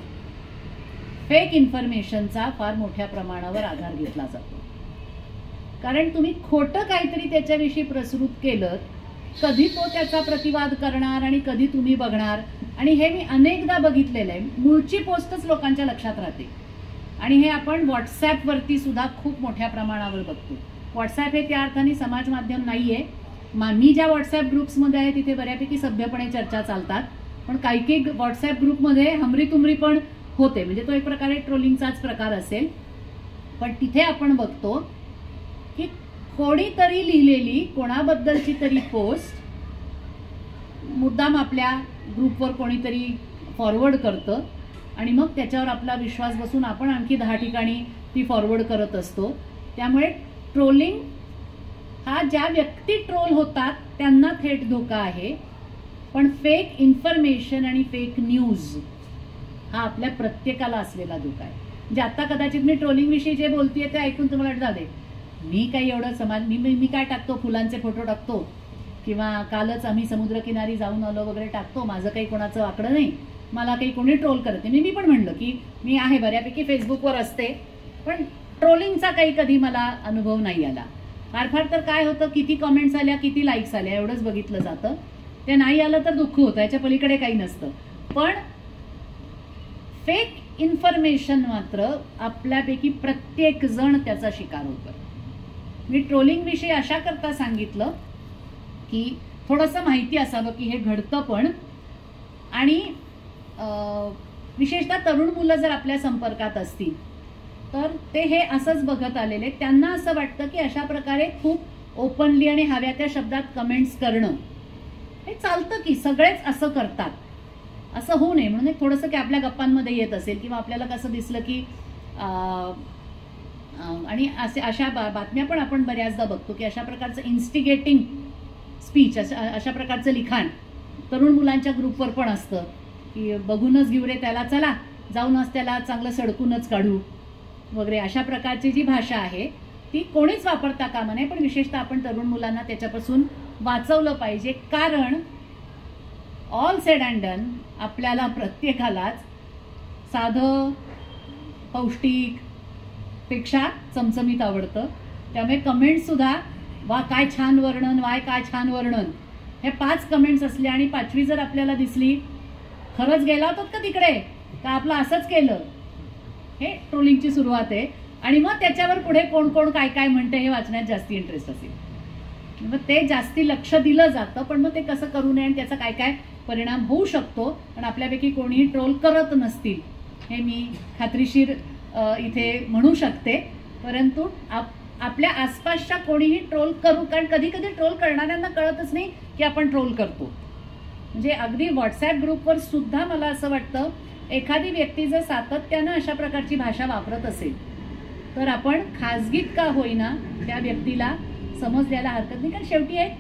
फेक इन्फॉर्मेशनचा फार मोठ्या प्रमाणावर आधार घेतला जातो. कारण तुम्ही खोटं काहीतरी त्याच्याविषयी प्रसृत केलं, कधी तो त्याचा प्रतिवाद करणार आणि कधी तुम्ही बघणार. आणि हे मी अनेकदा बघितलेलं आहे, मूळची पोस्टच लोकांच्या लक्षात राहते. आणि हे आपण व्हॉट्सॲपवरती सुद्धा खूप मोठ्या प्रमाणावर बघतो. व्हॉट्सॲप हे त्या अर्थाने समाज माध्यम नाही आहे. मी ज्या व्हॉट्सॲप ग्रुप्समध्ये आहे तिथे बऱ्यापैकी सभ्यपणे चर्चा चालतात, पण काही काही व्हॉट्सॲप ग्रुपमध्ये हमरी तुमरी पण होते, म्हणजे तो एक प्रकारे ट्रोलिंगचाच प्रकार असेल. पण तिथे आपण बघतो की कोणीतरी लिहिलेली कोणाबद्दलची तरी पोस्ट मुद्दाम आपल्या ग्रुपवर कोणीतरी फॉरवर्ड करतं आणि मग त्याच्यावर आपला विश्वास बसून आपण आणखी 10 ठिकाणी ती फॉरवर्ड करत असतो. त्यामुळे ट्रोलिंग हा ज्या व्यक्ती ट्रोल होतात त्यांना थेट धोका आहे, पण फेक इन्फॉर्मेशन आणि फेक न्यूज हा आपल्या प्रत्येकाला असलेला धोका आहे. म्हणजे आता कदाचित मी ट्रोलिंगविषयी जे बोलतेय ते ऐकून तुम्हाला वाटतं दे मी काही एवढं समाज मी काय टाकतो, फुलांचे फोटो टाकतो किंवा कालच आम्ही समुद्रकिनारी जाऊन आलो वगैरे टाकतो, माझं काही कोणाचं आकडं नाही, मला काही कोणी ट्रोल करते. मी पण म्हणलं की मी आहे बऱ्यापैकी फेसबुकवर असते, पण ट्रोलिंगचा काही कधी मला अनुभव नाही आला. फार तर काय होतं, किती कमेंट्स आल्या, किती लाईक्स आल्या एवढंच बघितलं जातं. ते नाही आलं तर दुःख होतं, याच्या पलीकडे काही नसतं. पण फेक इन्फॉर्मेशन मात्र आपल्यापैकी प्रत्येक जण त्याचा शिकार होतं. मी ट्रोलिंग विषयी अशा करता सांगितलं की थोडंसं माहिती असावं की हे घडतं पण, आणि विशेषतः तरुण मुलं जर आपल्या संपर्कात असतील तर ते हे असंच बघत आलेले. त्यांना असं वाटतं की अशा प्रकारे खूप ओपनली आणि हव्या त्या शब्दात कमेंट्स करणं हे चालतं, की सगळेच असं करतात, असं होऊ नये म्हणून एक थोडंसं की आपल्या गप्पांमध्ये येत असेल किंवा आपल्याला कसं दिसलं की आणि अशा बातम्या पण आपण बऱ्याचदा बघतो की अशा प्रकारचं इन्स्टिगेटिंग स्पीच, अशा प्रकारचं लिखाण तरुण मुलांच्या ग्रुपवर पण असतं की बघूनच घेऊ रे त्याला, चला जाऊनच त्याला चांगलं सडकूनच काढू वगैरे. अशा प्रकारची जी भाषा आहे ती कोणीच वापरता कामा नये, पण विशेषतः आपण तरुण मुलांना त्याच्यापासून वाचवलं पाहिजे. कारण ऑल सेड अँड डन आपल्याला प्रत्येकालाच साधं पौष्टिक पेक्षा चमचमीत आवडतं. त्यामुळे कमेंट्ससुद्धा वा काय छान वर्णन, वाय काय छान वर्णन, हे 5 कमेंट्स असले आणि 5वी जर आपल्याला दिसली, खरंच गेला होतात का तिकडे, का आपलं असंच केलं, हे ट्रोलिंगची सुरुवात आहे. आणि मग त्याच्यावर पुढे कोण कोण काय काय म्हणते हे वाचण्यात जास्ती इंटरेस्ट असेल, मग ते जास्ती लक्ष दिलं जातं. पण मग ते कसं करू नये आणि त्याचा काय काय परिणाम होऊ शकतो, पण आपल्यापैकी कोणीही ट्रोल करत नसतील हे मी खात्रीशीर इथे म्हणू शकते. परंतु आपल्या आसपासच्या कोणीही ट्रोल करू, कारण कधी कधी ट्रोल करणाऱ्यांना कळतच नाही की आपण ट्रोल करतो. म्हणजे अगदी व्हॉट्सॲप ग्रुपवर सुद्धा मला असं वाटतं एखादी व्यक्ती जर सातत्यानं अशा प्रकारची भाषा वापरत असेल तर आपण खाजगीत का होईना त्या व्यक्तीला समज द्यायला हरकत नाही. कारण शेवटी एक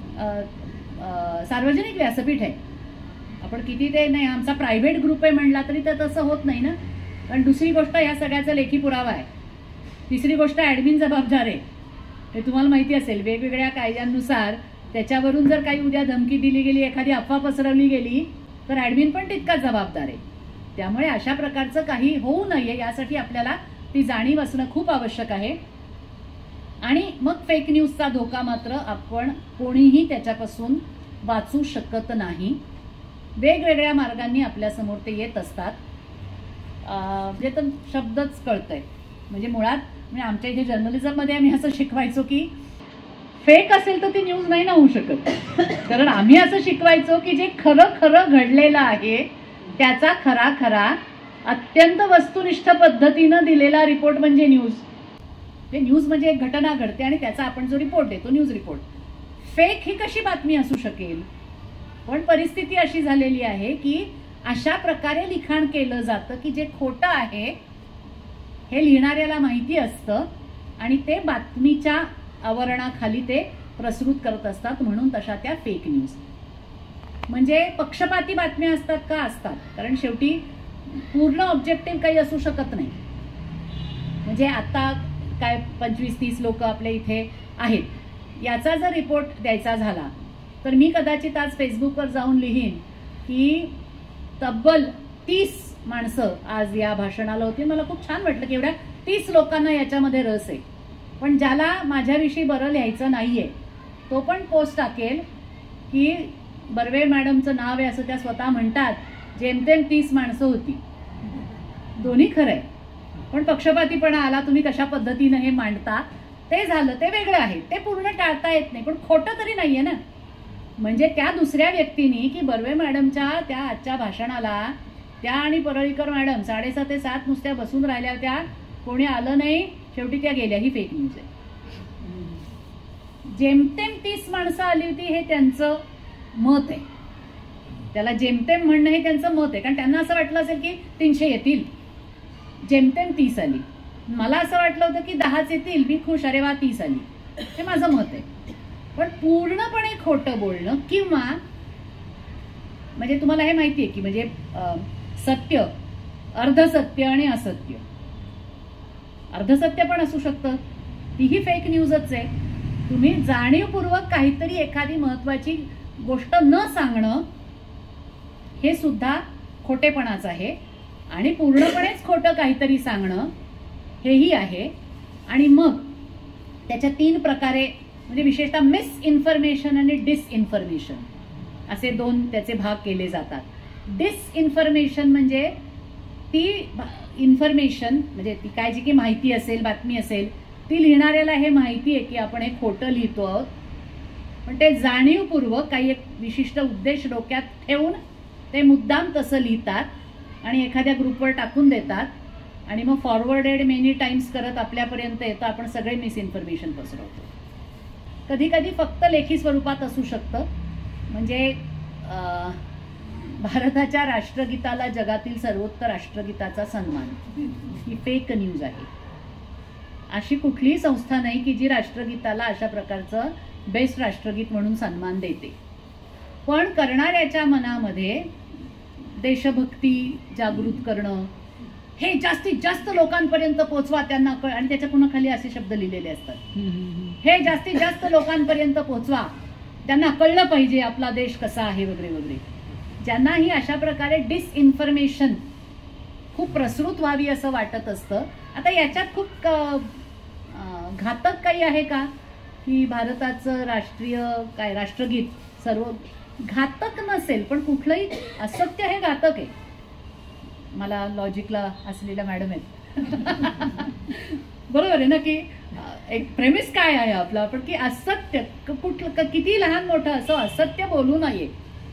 सार्वजनिक व्यासपीठ आहे, आपण किती ते नाही आमचा प्रायव्हेट ग्रुप आहे म्हणला तरी तर तसं होत नाही ना. कारण दुसरी गोष्ट ह्या सगळ्याचा लेखी पुरावा आहे. तिसरी गोष्ट ॲडमिन जबाबदार आहे, हे तुम्हाला माहिती असेल. वेगवेगळ्या कायद्यांनुसार त्याच्यावरून जर काही उद्या धमकी दिली गेली, एखादी अफवा पसरवली गेली तर ॲडमिन पण तितकाच जबाबदार आहे. त्यामुळे अशा प्रकारचं काही होऊ नये यासाठी आपल्याला ती जाणीव असणं खूप आवश्यक आहे. आणि मग फेक न्यूजचा धोका मात्र आपण कोणीही त्याच्यापासून वाचू शकत नाही. वेगवेगळ्या मार्गांनी आपल्यासमोर ते येत असतात. म्हणजे तर शब्दच कळतंय. म्हणजे मुळात म्हणजे आमच्या इथे जर्नलिझममध्ये आम्ही असं शिकवायचो की फेक असेल तर ती न्यूज नाही ना होऊ शकत. कारण आम्ही असं शिकवायचो की जे खरं खरं घडलेलं आहे त्याचा खरा खरा अत्यंत वस्तुनिष्ठ पद्धतीनं दिलेला रिपोर्ट म्हणजे न्यूज. ते न्यूज म्हणजे एक घटना घडते आणि त्याचा आपण जो रिपोर्ट देतो न्यूज रिपोर्ट. फेक ही कशी बातमी असू शकेल. पण परिस्थिती अशी झालेली आहे की अशा प्रकारे लिखाण केलं जातं की जे खोटं आहे हे लिहिणाऱ्याला माहिती असतं आणि ते बातमीच्या आवरणाखाली ते प्रसृत करत असतात. म्हणून तशा त्या फेक न्यूज. म्हणजे पक्षपाती बातम्या असतात का, असतात. कारण शेवटी पूर्ण ऑब्जेक्टिव्ह काही असू शकत नाही. म्हणजे आता काय 25-30 लोक आपल्या इथे आहेत, याचा जर रिपोर्ट द्यायचा झाला तर मी कदाचित आज फेसबुकवर जाऊन लिहीन की तब्बल 30 माणसं आज या भाषणाला होती. मला खूप छान वाटलं की एवढ्या 30 लोकांना याच्यामध्ये रस आहे. पण ज्याला माझ्याविषयी बरं लिहायचं नाहीये तो पण पोस्ट टाकेल की बर्वे मॅडमचं नाव आहे असं त्या स्वतः म्हणतात, जेमतेम 30 माणसं होती. दोन्ही खरं आहे. पण पक्षपातीपणा आला, तुम्ही कशा पद्धतीनं हे मांडता ते झालं, ते वेगळं आहे. ते पूर्ण टाळता येत नाही, पण खोटं तरी नाहीये ना. म्हणजे त्या दुसऱ्या व्यक्तीने की बर्वे मॅडमच्या त्या आजच्या भाषणाला त्या आणि परळीकर मॅडम 7:30 ते 7 नुसत्या बसून राहिल्या होत्या, कोणी आलं नाही, शेवटी त्या गेल्या, ही फेक न्यूज आहे. जेमतेम 30 माणसं आली होती हे त्यांचं मत आहे. त्याला जेमतेम म्हणणं हे त्यांचं मत आहे. कारण त्यांना असं वाटलं असेल की 300 येतील, जेमतेम 30 आली. मला असं वाटलं होतं की 10च येतील, मी खुश, अरे वा 30 आली, हे माझं मत आहे. पण पूर्णपणे खोटं बोलणं किंवा म्हणजे तुम्हाला हे माहिती आहे की म्हणजे सत्य, अर्धसत्य आणि असत्य. अर्धसत्य पण असू शकतं, तीही फेक न्यूजच आहे. तुम्ही जाणीवपूर्वक काहीतरी एखादी महत्वाची गोष्ट न सांगणं हे सुद्धा खोटेपणाच आहे. आणि पूर्णपणेच खोटं काहीतरी सांगणं हेही आहे. आणि मग त्याच्या 3 प्रकारे म्हणजे विशेषतः मिसइन्फॉर्मेशन आणि डिसइन्फॉर्मेशन असे 2 त्याचे भाग केले जातात. डिसइन्फॉर्मेशन म्हणजे ती इन्फॉर्मेशन म्हणजे ती काय जी की माहिती असेल, बातमी असेल, ती लिहिणाऱ्याला हे माहिती आहे की आपण हे खोटं लिहितो आहोत, पण ते जाणीवपूर्वक काही एक विशिष्ट उद्देश डोक्यात ठेवून ते मुद्दाम तसं लिहितात आणि एखाद्या ग्रुपवर टाकून देतात आणि मग फॉरवर्डेड मेनी टाइम्स करत आपल्यापर्यंत येतं. आपण सगळे मिसइन्फॉर्मेशन पसरवतो. कधी कधी फक्त लेखी स्वरूपात असू शकतं. म्हणजे भारताच्या राष्ट्रगीताला जगातील सर्वोच्च राष्ट्रगीताचा सन्मान ही फेक न्यूज आहे. अशी कुठलीही संस्था नाही की जी राष्ट्रगीताला अशा प्रकारचं बेस्ट राष्ट्रगीत म्हणून सन्मान देते. पण करणाऱ्याच्या मनामध्ये देशभक्ती जागृत करणं, हे जास्तीत जास्त लोकांपर्यंत पोहोचवा, त्यांना आणि त्याच्या पुन्हा खाली असे शब्द लिहिलेले असतात, हे जास्तीत जास्त लोकांपर्यंत पोहोचवा, त्यांना कळलं पाहिजे आपला देश कसा आहे वगैरे वगैरे. ज्यांनाही अशा प्रकारे डिसइन्फॉर्मेशन खूप प्रसृत व्हावी असं वाटत असतं. आता याच्यात खूप घातक काही आहे का की भारताचं राष्ट्रगीत सर्व घातक नसेल, पण कुठलंही असत्य हे घातक आहे. मला लॉजिकला असलेल्या मॅडम आहेत बरोबर आहे ना, की एक प्रेमिस काय आहे आपला, पण की असत्य कुठलं किती लहान मोठं असं असत्य बोलू नये.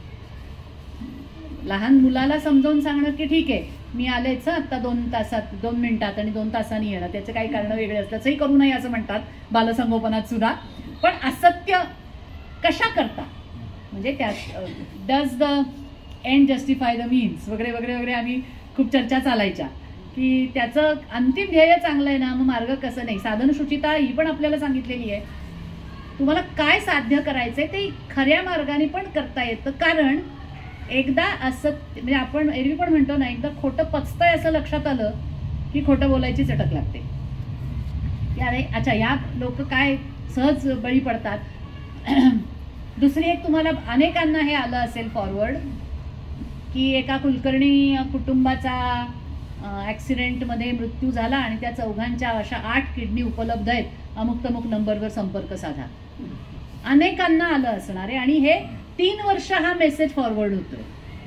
लहान मुलाला समजावून सांगणं की ठीक आहे मी आलेच आता 2 मिनिटात आणि 2 तासांनी येणं, त्याचे काही कारण वेगळे असतात, तसंही करू नये असं म्हणतात बालसंगोपनात सुद्धा. पण असत्य कशा करता, म्हणजे त्यात does the end justify the means वगैरे वगैरे वगैरे आम्ही खूप चर्चा चालायच्या की त्याचं अंतिम ध्येय चांगलं आहे ना, मग मार्ग कसं नाही. साधनशुचिता ही पण आपल्याला सांगितलेली आहे. तुम्हाला काय साध्य करायचंय ते खऱ्या मार्गाने पण करता येतं. कारण एकदा असत्य म्हणजे आपण एरवी पण म्हणतो ना, एकदा खोटं पचतंय असं लक्षात आलं की खोटं बोलायची चटक लागते. अरे अच्छा या लोक काय सहज बळी पडतात. दुसरी एक तुम्हाला अनेकांना हे आलं असेल फॉरवर्ड की एका कुलकर्णी कुटुंबाचा ॲक्सिडेंटमध्ये मृत्यू झाला आणि त्या 4घांच्या अशा 8 किडनी उपलब्ध आहेत, अमुक तमुक नंबरवर संपर्क साधा. अनेकांना आलं असणार आहे आणि हे 3 वर्ष हा मेसेज फॉरवर्ड होतोय.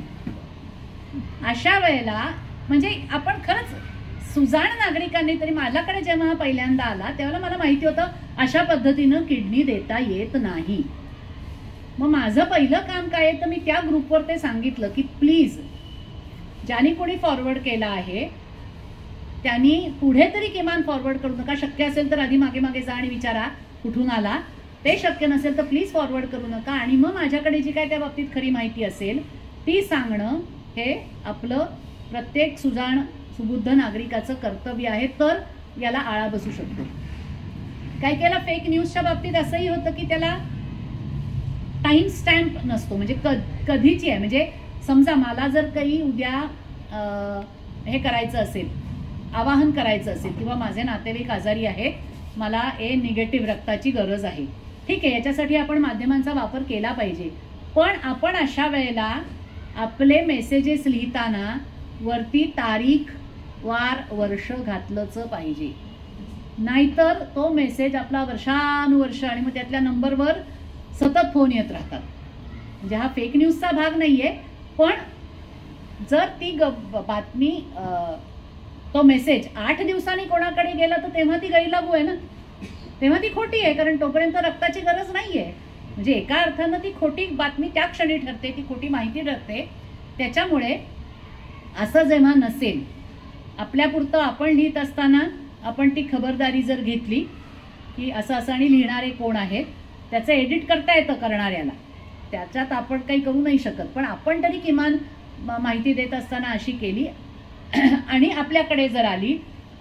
अशा वेळेला म्हणजे आपण खरंच सुजाण नागरिकांनी तरी, माझ्याकडे जेव्हा हा पहिल्यांदा आला तेव्हा मला माहिती होतं अशा पद्धतीनं किडनी देता येत नाही. मग माझं पहिलं काम काय आहे तर मी त्या ग्रुपवर ते सांगितलं की प्लीज ज्यांनी कोणी फॉरवर्ड केला आहे त्यांनी पुढे तरी किमान फॉरवर्ड करू नका. शक्य असेल तर आधी मागे मागे जा आणि विचारा कुठून आला. ते शक्य नसेल तर प्लीज फॉरवर्ड करू नका. आणि मग माझ्याकडे जी काय त्या बाबतीत खरी माहिती असेल ती सांगणं हे आपलं प्रत्येक सुजाण सुबुद्ध नागरिकाचं कर्तव्य आहे. तर याला आळा बसू शकतो. काही केला फेक न्यूजच्या बाबतीत असंही होतं की त्याला टाइम स्टॅम्प नसतो, म्हणजे कधीची आहे. म्हणजे समजा मला जर काही उद्या हे करायचं असेल, आवाहन करायचं असेल किंवा माझे नातेवाईक आजारी आहेत, मला निगेटिव्ह रक्ताची गरज आहे, ठीक आहे, याच्यासाठी आपण माध्यमांचा वापर केला पाहिजे. पण आपण अशा वेळेला आपले मेसेजेस लिहिताना वरती तारीख वार वर्ष घातलंच पाहिजे. नाहीतर तो मेसेज आपला वर्षानुवर्ष आणि मग त्यातल्या नंबरवर सतत फोन येत राहतात. म्हणजे हा फेक न्यूजचा भाग नाहीये, पण जर ती बातमी तो मेसेज 8 दिवसांनी कोणाकडे गेला तर तेव्हा ती गैरलागू आहे ना, तेव्हा ती खोटी आहे. कारण तोपर्यंत रक्ताची गरज नाहीये. म्हणजे एका अर्थानं ती खोटी बातमी त्या क्षणी ठरते, ती खोटी माहिती ठरते. त्याच्यामुळे असं जेव्हा नसेल, आपल्यापुरतं आपण लिहित असताना आपण ती खबरदारी जर घेतली की असं असं आणि लिहिणारे कोण आहेत त्याचं एडिट करता येतं करणाऱ्याला, त्याच्यात आपण काही करू नाही शकत. पण आपण तरी किमान माहिती देत असताना अशी केली आणि आपल्याकडे जर आली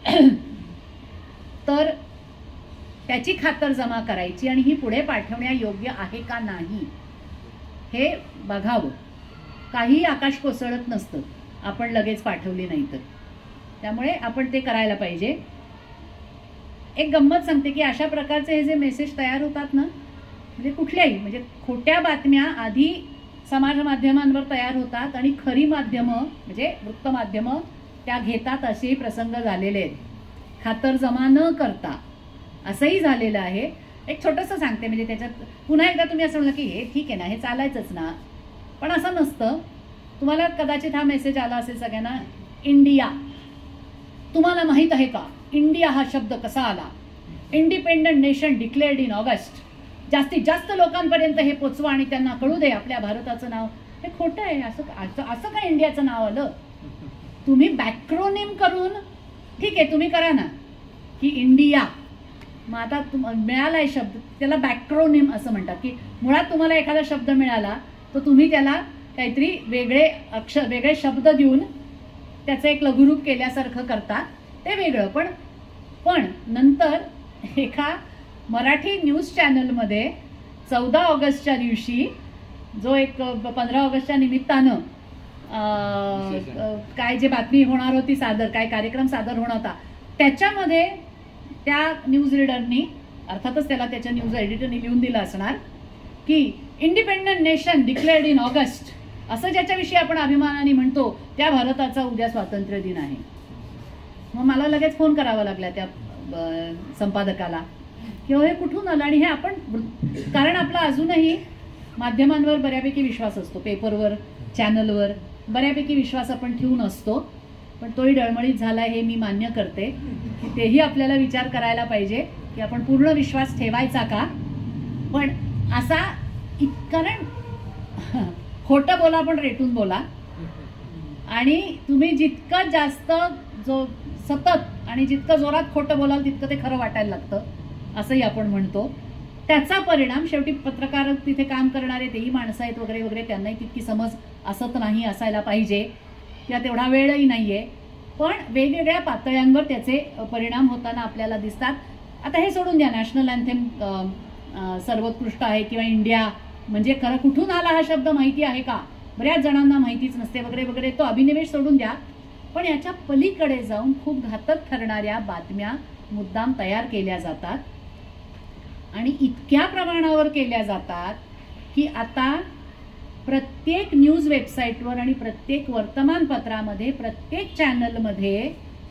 तर त्याची खातरजमा करायची आणि ही पुढे पाठवण्यायोग्य आहे का नाही हे बघावं. काही आकाश कोसळत नसतं आपण लगेच पाठवली नाही तर. त्यामुळे आपण ते करायला पाहिजे. एक गंमत सांगते की अशा प्रकारचे हे जे मेसेज तयार होतात ना, म्हणजे कुठल्याही म्हणजे खोट्या बातम्या आधी समाज माध्यमांवर तयार होतात आणि खरी माध्यमं म्हणजे वृत्तमाध्यमं त्या घेतात, असेही प्रसंग झालेले आहेत. खातरजमा न करता असंही झालेलं आहे. एक छोटंसं सांगते, म्हणजे त्याच्यात पुन्हा एकदा तुम्ही असं म्हणलं की हे ठीक आहे ना, हे चालायचंच ना, पण असं नसतं. तुम्हाला कदाचित हा मेसेज आला असेल सगळ्यांना, इंडिया, तुम्हाला माहित आहे का इंडिया हा शब्द कसा आला? Independent nation declared in August. जास्तीत जास्त लोकांपर्यंत हे पोचवा आणि त्यांना कळू दे आपल्या भारताचं नाव हे खोटं आहे. असं काय इंडियाचं नाव आलं? तुम्ही बॅक्रोनिम करून, ठीक आहे तुम्ही करा ना की इंडिया, मग आता मिळालाय शब्द, त्याला बॅक्रोनिम असं म्हणतात की मुळात तुम्हाला एखादा शब्द मिळाला तर तुम्ही त्याला काहीतरी वेगळे शब्द देऊन त्याचं एक लघुरूप केल्यासारखं करता, ते वेगळं. पण नंतर एका मराठी न्यूज चॅनलमध्ये 14 ऑगस्टच्या दिवशी, जो एक 15 ऑगस्टच्या निमित्तानं काय जे बातमी होणार होती सादर, काय कार्यक्रम सादर होणार होता, त्याच्यामध्ये त्या न्यूज रीडरनी, अर्थातच त्याला त्याच्या न्यूज एडिटरनी लिहून दिलं असणार की independent nation declared in August, असं ज्याच्याविषयी आपण अभिमानाने म्हणतो त्या भारताचा उद्या स्वातंत्र्य दिन आहे. मग मला लगेच फोन करावा लागला त्या संपादकाला की हे कुठून आलं. आणि हे आपण, कारण आपला अजूनही माध्यमांवर बऱ्यापैकी विश्वास असतो, पेपरवर, चॅनलवर बऱ्यापैकी विश्वास आपण ठेवून असतो, पण तोही डळमळीत झाला हे मी मान्य करते की तेही आपल्याला विचार करायला पाहिजे की आपण पूर्ण विश्वास ठेवायचा का. पण असा, कारण खोटं बोला पण रेटून बोला, आणि तुम्ही जितकं जास्त सतत आणि जितकं जोरात खोटं बोलाल तितकं ते खरं वाटायला लागतं, असंही आपण म्हणतो. त्याचा परिणाम शेवटी पत्रकार तिथे काम करणारे तेही माणसं आहेत वगैरे वगैरे, त्यांनाही तितकी समज असत नाही, असायला पाहिजे, किंवा तेवढा वेळही नाहीये, पण वेगवेगळ्या पातळ्यांवर त्याचे परिणाम होताना आपल्याला दिसतात. आता हे सोडून द्या, नॅशनल अँथेम सर्वोत्कृष्ट आहे किंवा इंडिया म्हणजे खरं कुठून आला हा शब्द माहिती आहे का, बऱ्याच जणांना माहितीच नसते वगैरे वगैरे, तो अभिनिवेश सोडून द्या. पण याच्या पलीकडे जाऊन खूप घातक ठरणाऱ्या बातम्या मुद्दाम तयार केल्या जातात, आणि इतक्या प्रमाणावर केल्या जातात की आता प्रत्येक न्यूज वेबसाईटवर आणि प्रत्येक वर्तमानपत्रामध्ये, प्रत्येक चॅनलमध्ये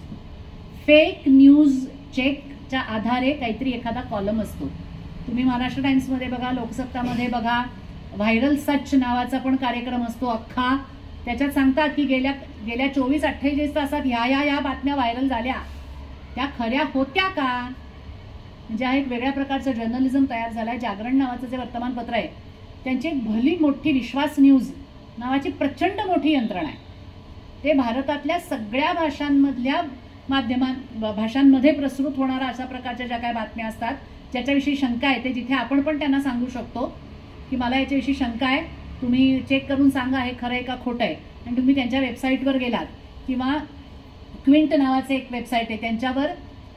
फेक न्यूज चेकच्या आधारे काहीतरी एखादा कॉलम असतो. तुम्ही महाराष्ट्र टाइम्समध्ये बघा, लोकसत्तामध्ये बघा, व्हायरल सच नावाचा पण कार्यक्रम असतो अख्खा. त्याच्यात सांगतात की गेल्या 24-48 तासात ह्या बातम्या व्हायरल झाल्या, त्या खऱ्या होत्या का? म्हणजे हा एक वेगळ्या प्रकारचं जर्नलिझम तयार झालाय. जागरण नावाचं जे वर्तमानपत्र आहे त्यांची एक भली मोठी विश्वास न्यूज नावाची प्रचंड मोठी यंत्रणा आहे. ते भारतातल्या सगळ्या भाषांमधल्या भाषांमध्ये प्रसृत होणारा अशा प्रकारच्या ज्या काही बातम्या असतात, ज्याच्याविषयी शंका आहे, ते जिथे आपण पण त्यांना सांगू शकतो की मला याच्याविषयी शंका आहे, तुम्ही चेक करून सांगा हे खरं आहे का खोटं आहे. आणि तुम्ही त्यांच्या वेबसाईटवर गेलात, किंवा क्विंट नावाचे एक वेबसाईट आहे, त्यांच्यावर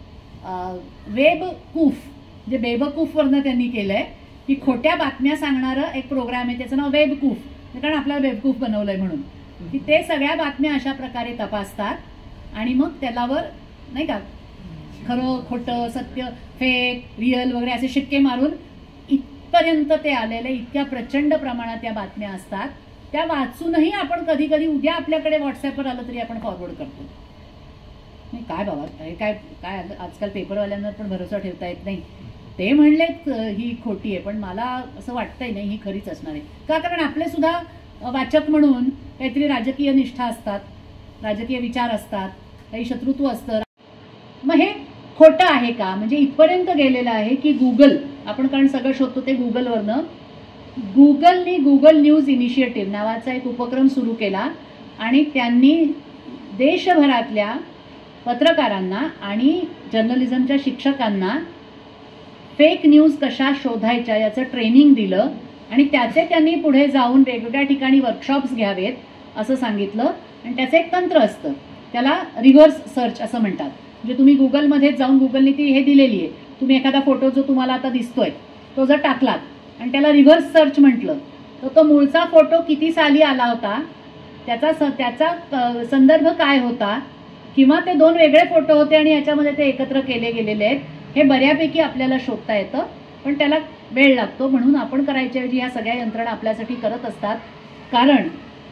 वेबकूफ, जे बेबकूफवरनं त्यांनी केलंय की खोट्या बातम्या सांगणारं एक प्रोग्राम आहे, त्याचं नाव वेबकूफ, कारण आपल्याला वेबकूफ बनवलंय म्हणून, की ते सगळ्या बातम्या अशा प्रकारे तपासतात आणि मग त्यालावर नाही का खरं खोटं, सत्य, फेक, रिअल वगैरे असे शिक्के मारून इथपर्यंत ते आलेले, इतक्या प्रचंड प्रमाणात या बातम्या असतात. त्या वाचूनही आपण कधी कधी उद्या आपल्याकडे व्हॉट्सअपवर आलं तरी आपण फॉरवर्ड करतो. नाही काय बाबा, हे काय आजकाल पेपरवाल्यांवर पण भरोसा ठेवता येत नाही. ते म्हणलेत ही खोटी आहे, पण मला असं वाटतंय नाही ही खरीच असणार आहे का, कारण आपले सुद्धा वाचक म्हणून काहीतरी राजकीय निष्ठा असतात, राजकीय विचार असतात, काही शत्रुत्व असतं. मग हे खोटं आहे का? म्हणजे इथपर्यंत गेलेलं आहे की गुगल, आपण कारण सगळं शोधतो ते गुगलवरनं, गुगलनी गुगल न्यूज इनिशिएटिव्ह नावाचा एक उपक्रम सुरू केला आणि त्यांनी देशभरातल्या पत्रकारांना आणि जर्नलिझमच्या शिक्षकांना फेक न्यूज कशा शोधायच्या याचं ट्रेनिंग दिलं, आणि त्याचे त्यांनी पुढे जाऊन वेगवेगळ्या ठिकाणी वर्कशॉप्स घ्यावेत असं सांगितलं. आणि त्याचं एक तंत्र असतं, त्याला रिव्हर्स सर्च असं म्हणतात. म्हणजे तुम्ही गुगलमध्ये जाऊन, गुगलने ती हे दिलेली आहे, तुम्ही एखादा फोटो जो तुम्हाला आता दिसतोय तो जर टाकलात आणि त्याला रिव्हर्स सर्च म्हटलं तर तो मूळचा फोटो किती साली आला होता, त्याचा संदर्भ काय होता, किंवा ते दोन वेगळे फोटो होते आणि याच्यामध्ये ते एकत्र केले गेलेले आहेत, हे बऱ्यापैकी आपल्याला शोधता येतं. पण त्याला वेळ लागतो, म्हणून आपण करायच्याऐवजी ह्या सगळ्या यंत्रणा आपल्यासाठी करत असतात, कारण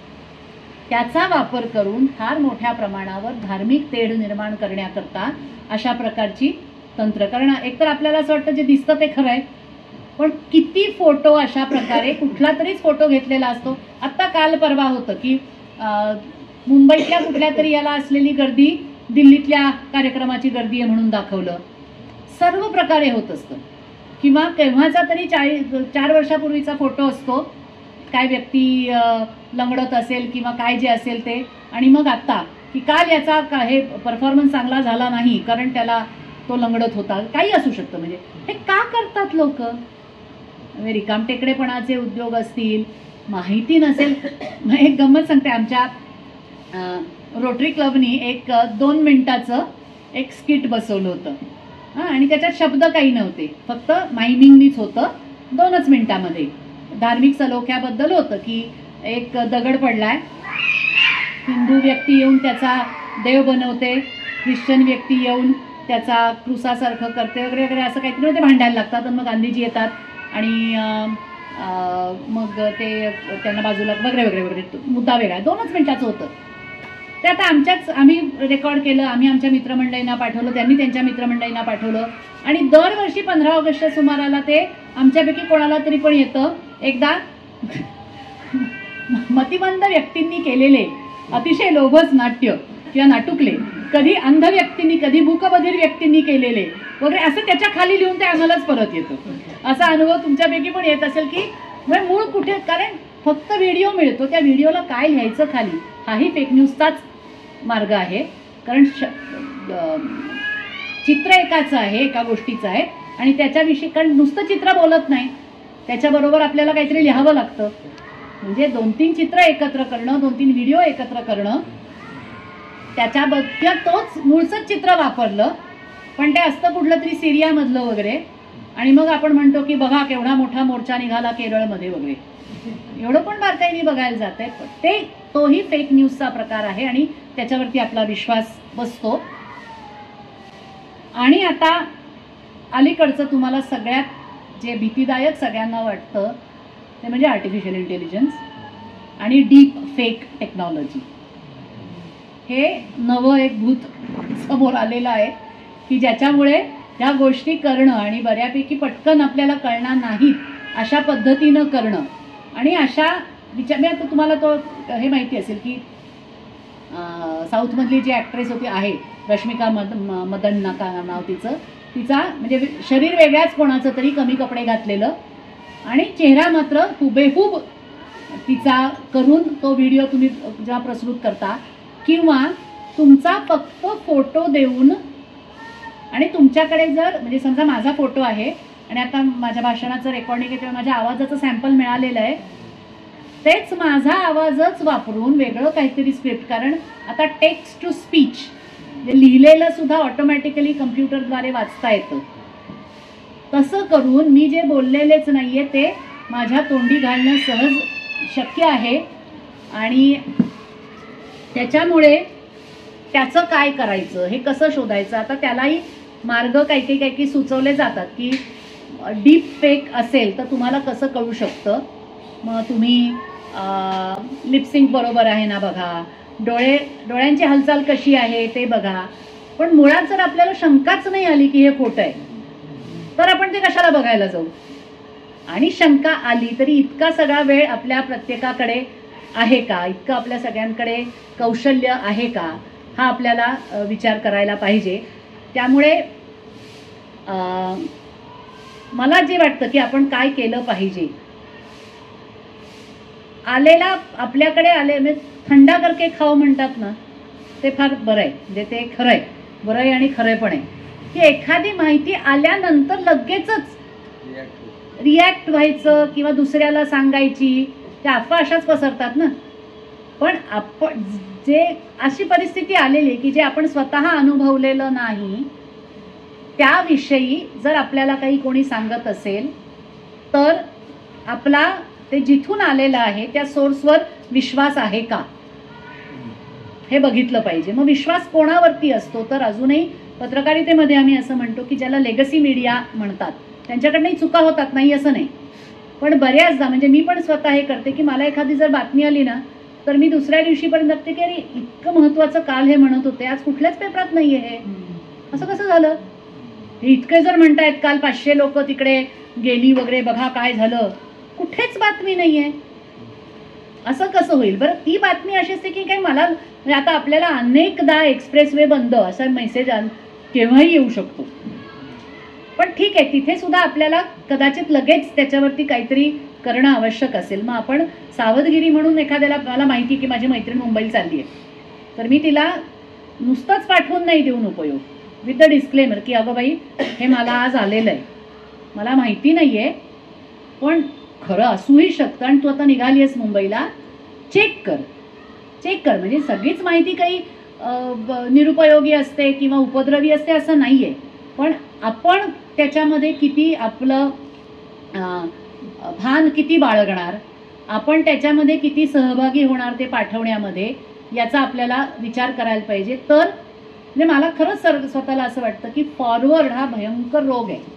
त्याचा वापर करून फार मोठ्या प्रमाणावर धार्मिक तेढ निर्माण करण्याकरता अशा प्रकारची तंत्र. कारण एकतर आपल्याला असं वाटतं जे दिसतं ते खरं आहे, पण किती फोटो अशा प्रकारे, कुठला तरीच फोटो घेतलेला असतो. आत्ता काल परवा होतं की मुंबईतल्या कुठल्या तरी याला असलेली गर्दी दिल्लीतल्या कार्यक्रमाची गर्दी आहे म्हणून दाखवलं. सर्व प्रकारे होत असतं. किंवा केव्हाचा तरी 4 वर्षापूर्वीचा फोटो असतो, काय व्यक्ती लंगडत असेल किंवा काय जे असेल ते, आणि मग आत्ता की काल याचा हे परफॉर्मन्स चांगला झाला नाही कारण त्याला तो लंगडत होता, काही असू शकतं. म्हणजे हे का करतात लोक? रिकामटेकडेपणाचे उद्योग असतील, माहिती नसेल. एक गंमत सांगते, आमच्या रोटरी क्लबनी एक 2 मिनिटाचं एक स्किट बसवलं होतं आणि त्याच्यात शब्द काही नव्हते, फक्त मायमिंगनीच होतं. 2च मिनिटामध्ये धार्मिक सलोख्याबद्दल होतं की एक दगड पडलाय, हिंदू व्यक्ती येऊन त्याचा देव बनवते, ख्रिश्चन व्यक्ती येऊन त्याचा क्रुसासारखं करते वगैरे वगैरे, असं काहीतरी ते भांडायला लागतात. आणि मग गांधीजी येतात आणि मग ते त्यांना बाजूला वगैरे वगैरे वगैरे, मुद्दा वेगळा. 2च मिनिटाचं होतं ते. आता आम्ही रेकॉर्ड केलं, आम्ही आमच्या मित्रमंडळींना पाठवलं, त्यांनी त्यांच्या मित्रमंडळींना पाठवलं, आणि दरवर्षी 15 ऑगस्टच्या सुमाराला ते आमच्यापैकी कोणाला तरी पण येतं. एकदा मतिमंद व्यक्तींनी केलेले अतिशय लोभस नाट्य किंवा नाटुकले, कधी अंध व्यक्तींनी, कधी मूकबधीर व्यक्तींनी केलेले वगैरे, असं त्याच्या खाली लिहून ते आम्हालाच परत येतं. असा अनुभव तुमच्यापैकी पण येत असेल की मूळ कुठे, कारण फक्त व्हिडिओ मिळतो, त्या व्हिडिओला काय लिहायचं खाली, हाही फेक न्यूजचाच मार्ग आहे. कारण चित्र एकाचं आहे, एका गोष्टीचं आहे, आणि त्याच्याविषयी, कारण नुसतं चित्र बोलत नाही, त्याच्याबरोबर आपल्याला काहीतरी लिहावं लागतं. म्हणजे 2-3 चित्र एकत्र करणं, 2-3 व्हिडिओ एकत्र करणं, त्याच्याबद्दल तोच मूळचंच चित्र वापरलं, पण ते असतं कुठलं तरी सिरियामधलं वगैरे, आणि मग आपण म्हणतो की बघा केवढा मोठा मोर्चा निघाला केरळमध्ये वगैरे. एवढं पण बारकाईने बघायला जात आहे. तोही फेक न्यूजचा प्रकार आहे आणि त्याच्यावरती आपला विश्वास बसतो. आणि आता अलीकडचं तुम्हाला सगळ्यात जे भीतीदायक सगळ्यांना वाटतं ते म्हणजे आर्टिफिशियल इंटेलिजन्स आणि डीप फेक टेक्नॉलॉजी. हे नवं एक भूत समोर आलेलं आहे की ज्याच्यामुळे ह्या गोष्टी करणं आणि बऱ्यापैकी पटकन आपल्याला कळणार नाहीत अशा पद्धतीनं करणं, आणि अशा मी आता तुम्हाला तो हे माहिती असेल की साऊथमधली जी ॲक्ट्रेस होती आहे रश्मिका मदन नाव तिचा म्हणजे शरीर वेगळ्याच कोणाचं तरी, कमी कपडे घातलेलं, आणि चेहरा मात्र हुबेहूब तिचा करून तो व्हिडिओ तुम्ही जेव्हा प्रस्तुत करता, किंवा तुमचा फक्त फोटो देऊन, आणि तुमच्याकडे जर म्हणजे समजा माझा फोटो आहे आणि आता माझ्या भाषणाचं रेकॉर्डिंग आहे तेव्हा माझ्या आवाजाचं सॅम्पल मिळालेलं आहे, तेच माझा आवाजच वापरून वेगळं काहीतरी स्क्रिप्ट, कारण आता टेक्स्ट टू स्पीच लिहिलेलं सुद्धा ऑटोमॅटिकली कम्प्युटरद्वारे वाचता येतं, तसं करून मी जे बोललेलेच नाहीये ते माझ्या तोंडी घालणं सहज शक्य आहे. आणि त्याच्यामुळे त्याचं काय करायचं, हे कसं शोधायचं, आता त्यालाही मार्ग काही सुचवले जातात की डीप फेक असेल तर तुम्हाला कसं कळू शकतं. मग तुम्ही लिपसिंग बरोबर आहे ना बघा, डोळ्यांची हालचाल कशी आहे ते बघा, पण मुळात जर आपल्याला शंकाच नाही आली की हे खोटं आहे तर आपण ते कशाला बघायला जाऊ. आणि शंका आली तरी इतका सगळा वेळ आपल्या प्रत्येकाकडे आहे का, इतकं आपल्या सगळ्यांकडे कौशल्य आहे का, हा आपल्याला विचार करायला पाहिजे. त्यामुळे मला जे वाटतं की आपण काय केलं पाहिजे, आलेला आपल्याकडे म्हणजे थंडा करके खाओ म्हणतात ना, ते फार बरं आहे. म्हणजे ते खरं आहे, बरं आहे आणि खरं पण आहे की एखादी माहिती आल्यानंतर लगेचच रिॲक्ट व्हायचं किंवा दुसऱ्याला सांगायची, त्या अफवा अशाच पसरतात ना. पण आपण जे अशी परिस्थिती आलेली की जे आपण स्वतः अनुभवलेलं नाही त्याविषयी जर आपल्याला काही कोणी सांगत असेल तर आपला ते जिथून आलेलं आहे त्या सोर्सवर विश्वास आहे का हे बघितलं पाहिजे. मग विश्वास कोणावरती असतो तर अजूनही पत्रकारितेमध्ये आम्ही असं म्हणतो की ज्याला लेगसी मीडिया म्हणतात त्यांच्याकडनंही चुका होतात, नाही असं नाही, पण बऱ्याचदा म्हणजे मी पण स्वतः हे करते की मला एखादी जर बातमी आली ना तर मी दुसऱ्या दिवशीपर्यंत बघते की अरे इतकं महत्त्वाचं काल हे म्हणत होते, आज कुठल्याच पेपरात नाही आहे हे, असं कसं झालं. हे इतके जर म्हणतायत काल 500 लोक तिकडे गेली वगैरे, बघा काय झालं, कुठेच बातमी नाही आहे, असं कसं होईल बरं. ती बातमी अशी असते की काय मला आता आपल्याला अनेकदा एक्सप्रेसवे बंद असा मेसेज केव्हाही येऊ शकतो, पण ठीक आहे तिथे सुद्धा आपल्याला कदाचित लगेच त्याच्यावरती काहीतरी करणं आवश्यक असेल, मग आपण सावधगिरी म्हणून एखाद्याला, मला माहिती की माझी मैत्रीण मुंबईला चालली आहे, तर मी तिला नुसतंच पाठवून नाही देऊन उपयोग, विथ द डिस्क्लेमर की अगं बाई हे मला आज आलेलं आहे, मला माहिती नाही आहे पण खरं असूही शकतं आणि तू आता निघाली आहेस मुंबईला, चेक कर. म्हणजे सगळीच माहिती काही निरुपयोगी असते किंवा उपद्रवी असते असं नाही आहे, पण आपण त्याच्यामध्ये किती आपलं भान किती बाळगणार, आपण त्याच्यामध्ये किती सहभागी होणार ते पाठवण्यामध्ये, याचा आपल्याला विचार करायला पाहिजे. तर म्हणजे मला खरंच स्वतःला असं वाटतं की फॉरवर्ड हा भयंकर रोग आहे.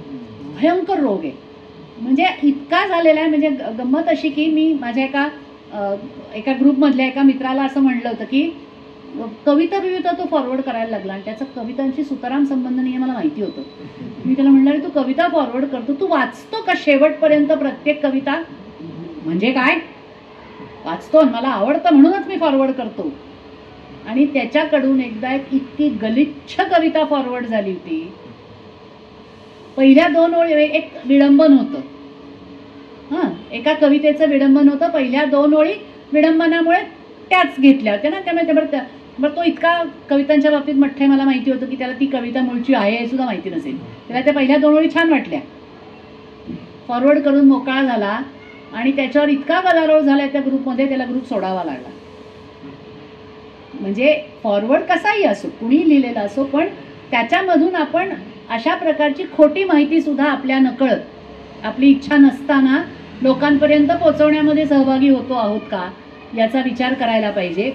म्हणजे इतका झालेला आहे. म्हणजे गंमत अशी की मी माझ्या एका ग्रुपमधल्या एका मित्राला असं म्हणलं होतं की कविता तो फॉरवर्ड करायला लागला आणि त्याचा कवितांशी सुतराम संबंध नाही आहे मला माहिती होतं. मी त्याला म्हणलं अरे तू कविता फॉरवर्ड करतो, तू वाचतो का शेवटपर्यंत प्रत्येक कविता? म्हणजे काय वाचतो, मला आवडतं म्हणूनच मी फॉरवर्ड करतो. आणि त्याच्याकडून एकदा एक इतकी गलिच्छ कविता फॉरवर्ड झाली होती. पहिल्या 2 ओळी एक विडंबन होतं, एका कवितेचं विडंबन होतं. पहिल्या 2 ओळी विडंबनामुळे त्याच घेतल्या होत्या ना, त्यामुळे बरं तो इतका कवितांच्या बाबतीत मठ्ठे मला माहिती होतं की त्याला ती कविता मूळची आहे हे सुद्धा माहिती नसेल. त्याला त्या पहिल्या 2 ओळी छान वाटल्या, फॉरवर्ड करून मोकळा झाला आणि त्याच्यावर इतका गदारोळ झाला त्या ग्रुपमध्ये, त्याला ग्रुप सोडावा लागला. म्हणजे फॉरवर्ड कसाही असो, कुणी लिहिलेला असो, पण त्याच्यामधून आपण अशा प्रकारची खोटी माहिती सुद्धा आपल्या नकळत, आपली इच्छा नसताना लोकांपर्यंत पोहोचवण्यामध्ये सहभागी होतो आहोत का याचा विचार करायला पाहिजे.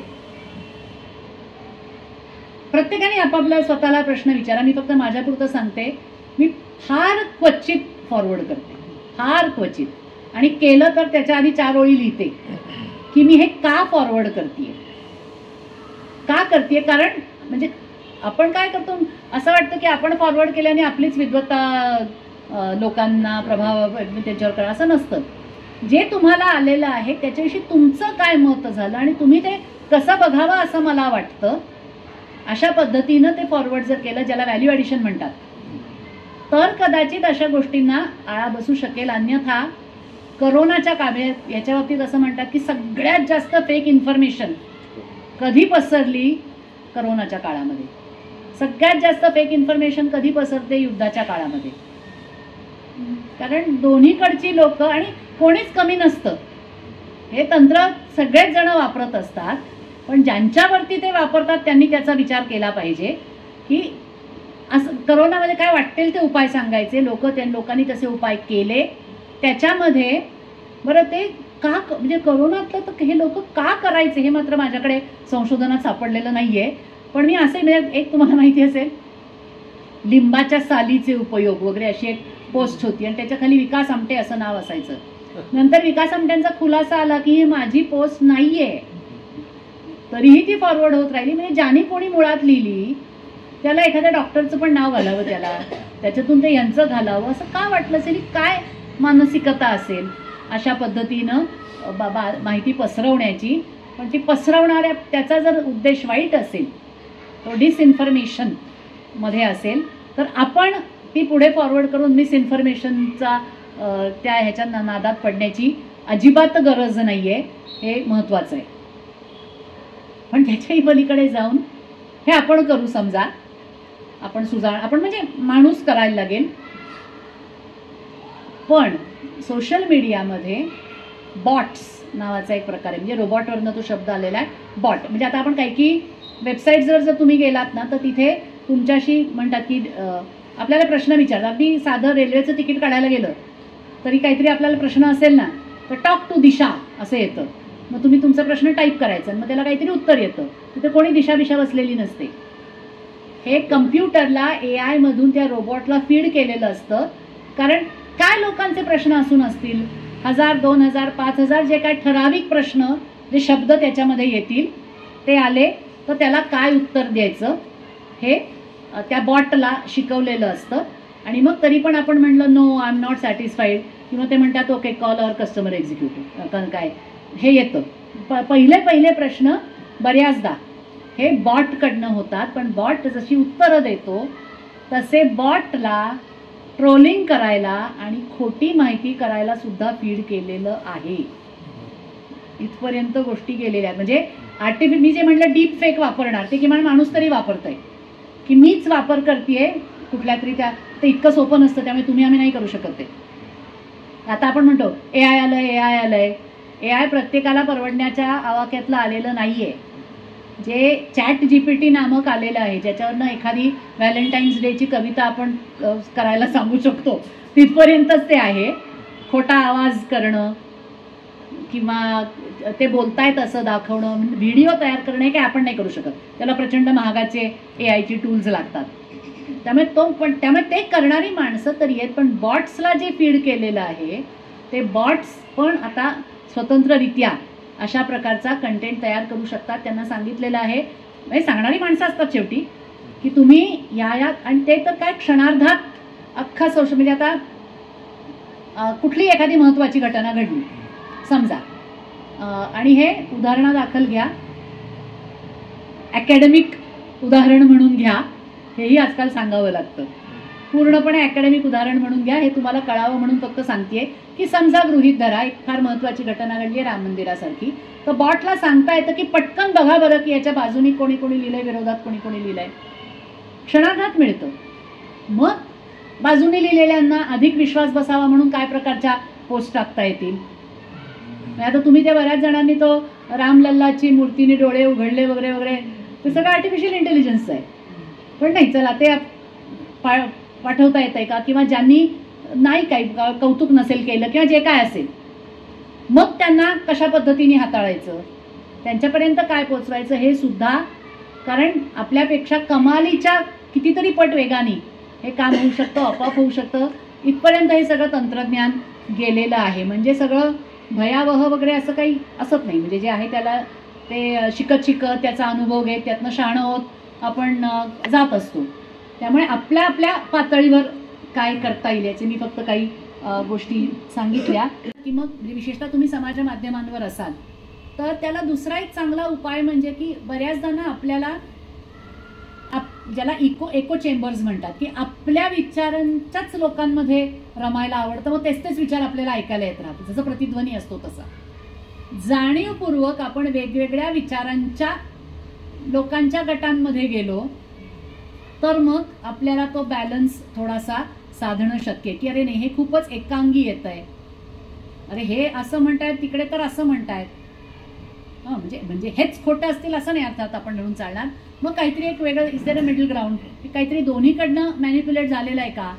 प्रत्येकाने आपापला स्वतःला प्रश्न विचारा. मी फक्त माझ्यापुरतं सांगते, मी फार क्वचित फॉरवर्ड करते, फार क्वचित, आणि केलं तर त्याच्या आधी 4 ओळी लिहिते की मी हे का फॉरवर्ड करते. कारण म्हणजे आपण काय करतो, असं वाटतं की आपण फॉरवर्ड केल्याने आपलीच विद्वत्ता लोकांना प्रभाव त्याच्यावर करा, असं नसतं. जे तुम्हाला आलेलं आहे त्याच्याविषयी तुमचं काय मत झालं आणि तुम्ही ते कसं बघावं असं मला वाटतं. अशा पद्धतीनं ते फॉरवर्ड जर केलं, ज्याला व्हॅल्यू ॲडिशन म्हणतात, तर कदाचित अशा गोष्टींना आळा बसू शकेल. अन्यथा करोनाच्या काळात याच्या बाबतीत असं म्हणतात की सगळ्यात जास्त फेक इन्फॉर्मेशन कधी पसरली? करोनाच्या काळामध्ये. सगळ्यात जास्त फेक इन्फॉर्मेशन कधी पसरते? युद्धाच्या काळामध्ये. कारण दोन्हीकडची लोक, आणि कोणीच कमी नसतं, हे तंत्र सगळेच जण वापरत असतात, पण ज्यांच्यावरती ते वापरतात त्यांनी त्याचा विचार केला पाहिजे की असं करोनामध्ये काय वाटेल ते उपाय सांगायचे. लोकांनी तसे उपाय केले. त्याच्यामध्ये बरं ते का, म्हणजे करोनातलं तर हे लोक का करायचे हे मात्र माझ्याकडे संशोधनात सापडलेलं नाहीये. पण मी असे, म्हणजे एक तुम्हाला माहिती असेल, लिंबाच्या सालीचे उपयोग वगैरे अशी एक पोस्ट होती आणि त्याच्या खाली विकास आमटे असं नाव असायचं. नंतर विकास आमट्यांचा खुलासा आला की ही माझी पोस्ट नाहीये, तरीही ती फॉरवर्ड होत राहिली. म्हणजे ज्याने कोणी मुळात लिहिली त्याला एखाद्या डॉक्टरचं पण नाव घालावं, त्याच्यातून ते यांचं घालावं असं का वाटलं असेल? काय मानसिकता असेल अशा पद्धतीनं माहिती पसरवण्याची? पण ती पसरवणाऱ्या, त्याचा जर उद्देश वाईट असेल, तो डिसइन्फॉर्मेशन मध्ये असेल, तर आपण ती पुढे फॉरवर्ड करून मिसइन्फॉर्मेशनचा त्या ह्याच्या नादात पडण्याची अजिबात गरज नाहीये. हे महत्त्वाचं आहे. पण त्याच्याही पलीकडे जाऊन हे आपण करू. समजा आपण आपण म्हणजे माणूस करायला लागेल. पण सोशल मीडियामध्ये बॉट्स नावाचा एक प्रकार आहे. म्हणजे रोबॉटवरनं तो शब्द आलेला आहे, बॉट. म्हणजे आता आपण काही वेबसाईटवर जर तुम्ही गेलात ना, तर तिथे तुमच्याशी म्हणतात की आपल्याला प्रश्न विचारतात. अगदी साधं रेल्वेचं तिकीट काढायला गेलं तरी काहीतरी आपल्याला प्रश्न असेल ना, तर टॉक टू दिशा असं येतं. मग तुम्ही तुमचा प्रश्न टाईप करायचा आणि मग त्याला काहीतरी उत्तर येतं. तिथे कोणी दिशा बसलेली नसते. हे कम्प्युटरला AI मधून त्या रोबोटला फीड केलेलं असतं. कारण काय लोकांचे प्रश्न असून असतील, 1000, 2000, 5000 जे काय ठराविक प्रश्न, जे शब्द त्याच्यामध्ये येतील ते आले तर त्याला काय उत्तर द्यायचं हे त्या बॉटला शिकवलेलं असतं. आणि मग तरी पण आपण म्हणलं no I am not satisfied, किंवा ते म्हणतात okay call our customer executive, काय हे येतं. पहिले प्रश्न बऱ्याचदा हे बॉटकडनं होतात. पण बॉट जशी उत्तरं देतो तसे बॉटला ट्रोलिंग करायला आणि खोटी माहिती करायला सुद्धा फीड केलेलं आहे. इथपर्यंत गोष्टी गेलेल्या आहेत. म्हणजे मी जे म्हटलं डीप फेक वापरणार ते किमान माणूस तरी वापरतोय की मीच वापर करतेय कुठल्या तरी त्या, ते इतकं सोपं नसतं. त्यामुळे तुम्ही आम्ही नाही करू शकत ते. आता आपण म्हणतो AI आलंय. AI प्रत्येकाला परवडण्याच्या आवाक्यातलं आलेलं नाहीये. जे ChatGPT नामक आलेलं आहे, ज्याच्यावरनं एखादी व्हॅलेंटाईन्स डेची कविता आपण करायला सांगू शकतो, तिथपर्यंतच ते आहे. खोटा आवाज करणं किंवा ते बोलतायत असं दाखवणं, व्हिडिओ तयार करणं, काय आपण नाही करू शकत. त्याला प्रचंड महागाचे AIची टूल्स लागतात. त्यामुळे ते करणारी माणसं तरी आहेत. पण बॉट्सला जे फीड केलेलं आहे ते बॉट्स पण आता स्वतंत्ररित्या अशा प्रकारचा कंटेंट तयार करू शकतात. त्यांना सांगितलेलं आहे, म्हणजे सांगणारी माणसं असतात शेवटी, की तुम्ही या आणि ते तर काय क्षणार्धात अख्खा सोशल मीडिया. आता कुठली एखादी महत्त्वाची घटना घडली समजा, आणि हे उदाहरणादाखल घ्या, अकॅडमिक उदाहरण म्हणून घ्या, हेही आजकाल सांगावं लागतं. पूर्णपणे अकॅडमिक उदाहरण म्हणून घ्या, हे तुम्हाला कळावं म्हणून फक्त सांगतेय की समजा गृहीत धरा एक फार महत्त्वाची घटना घडली आहे राम मंदिरासारखी, तर बॉटला सांगता येतं की पटकन बघा बरं की याच्या बाजूनी कोणी कोणी लिहिलंय, विरोधात कोणी कोणी लिहिलंय. क्षणार्धात मिळतं. मग बाजूने लिहिलेल्यांना अधिक विश्वास बसावा म्हणून काय प्रकारच्या पोस्ट टाकता येतील. आता तुम्ही त्या बऱ्याच जणांनी तो रामलल्लाची मूर्तीने डोळे उघडले वगैरे वगैरे, ते सगळं आर्टिफिशियल इंटेलिजन्स आहे. पण नाही, चला ते पाठवता येतंय का, किंवा ज्यांनी नाही काही कौतुक नसेल केलं किंवा जे काय असेल, मग त्यांना कशा पद्धतीने हाताळायचं, त्यांच्यापर्यंत काय पोचवायचं हे सुद्धा. कारण आपल्यापेक्षा कमालीच्या कितीतरी पट वेगाने हे काम होऊ शकतं, आपोआप होऊ शकतं. इथपर्यंत हे सगळं तंत्रज्ञान गेलेलं आहे. म्हणजे सगळं भयावह वगैरे असं काही असत नाही. म्हणजे जे आहे त्याला ते शिकत त्याचा अनुभव घेत त्यातनं शहाणं होत आपण जात असतो. त्यामुळे आपल्या आपल्या पातळीवर काय करता येईल याचे मी फक्त काही गोष्टी सांगितल्या. की मग विशेषतः तुम्ही समाज माध्यमांवर असाल तर त्याला दुसरा एक चांगला उपाय म्हणजे की बऱ्याचदा ना आपल्याला ज्याला इको चेंबर्स म्हणतात, की आपल्या विचारांच्याच लोकांमध्ये रमायला आवडतं. मग तेच विचार आपल्याला ऐकायला येत राहतात, जसं प्रतिध्वनी असतो तसा. जाणीवपूर्वक आपण वेगवेगळ्या विचारांच्या लोकांच्या गटांमध्ये गेलो तर मग आपल्याला तो बॅलन्स थोडासा साधणं शक्य आहे. की अरे नाही, हे खूपच एकांगी येत आहे, अरे हे असं म्हणतायत तिकडे तर असं म्हणतायत, म्हणजे हेच खोटं असतील असं नाही अर्थात आपण धरून चालणार. मग काहीतरी एक वेगळं is there a middle ground, काहीतरी दोन्हीकडनं मॅनिप्युलेट झालेलं आहे का.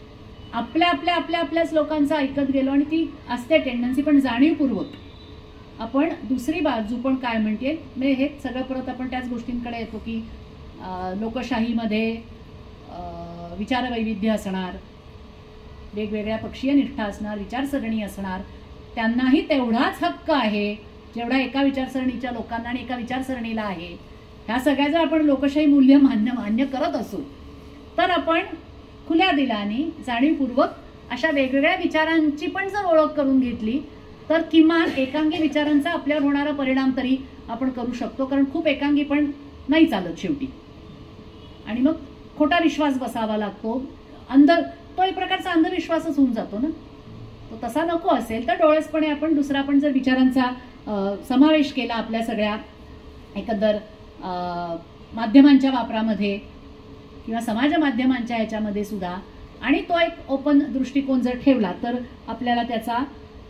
आपल्याच लोकांचं ऐकत गेलो आणि ती असते टेंडन्सी. पण जाणीवपूर्वक आपण दुसरी बाजू पण काय म्हणते, म्हणजे हे सगळं परत आपण त्याच गोष्टींकडे येतो की लोकशाहीमध्ये विचारवैविध्य असणार, वेगवेगळ्या पक्षीय निष्ठा असणार, विचारसरणी असणार. त्यांनाही तेवढाच हक्क आहे जेवढा एका विचारसरणीच्या लोकांना आणि एका विचारसरणीला आहे. ह्या सगळ्या जर आपण लोकशाही मूल्य मान्य करत असू तर आपण खुल्या दिलाने जाणीवपूर्वक अशा वेगवेगळ्या विचारांची पण जर ओळख करून घेतली तर किमान एकांगी विचारांचा आपल्यावर होणारा परिणाम तरी आपण करू शकतो. कारण खूप एकांगी पण नाही चालत शेवटी, आणि मग खोटा विश्वास बसावा लागतो. तो एक प्रकारचा अंधविश्वासच होऊन जातो ना. तो तसा नको असेल तर डोळसपणे आपण दुसरा पण जर विचारांचा समावेश केला आपल्या सगळ्या एकंदर माध्यमांच्या वापरामध्ये किंवा समाज माध्यमांच्या ह्याच्यामध्ये सुद्धा, आणि तो एक ओपन दृष्टिकोन जर ठेवला तर आपल्याला त्याचा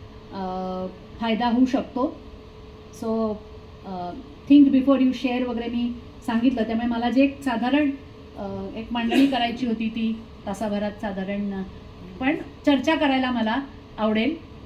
फायदा होऊ शकतो. So think before you share वगैरे मी सांगितलं. त्यामुळे मला जे साधारण एक मांडणी करायची होती ती तासाभरात साधारण, पण चर्चा करायला मला आवडेल.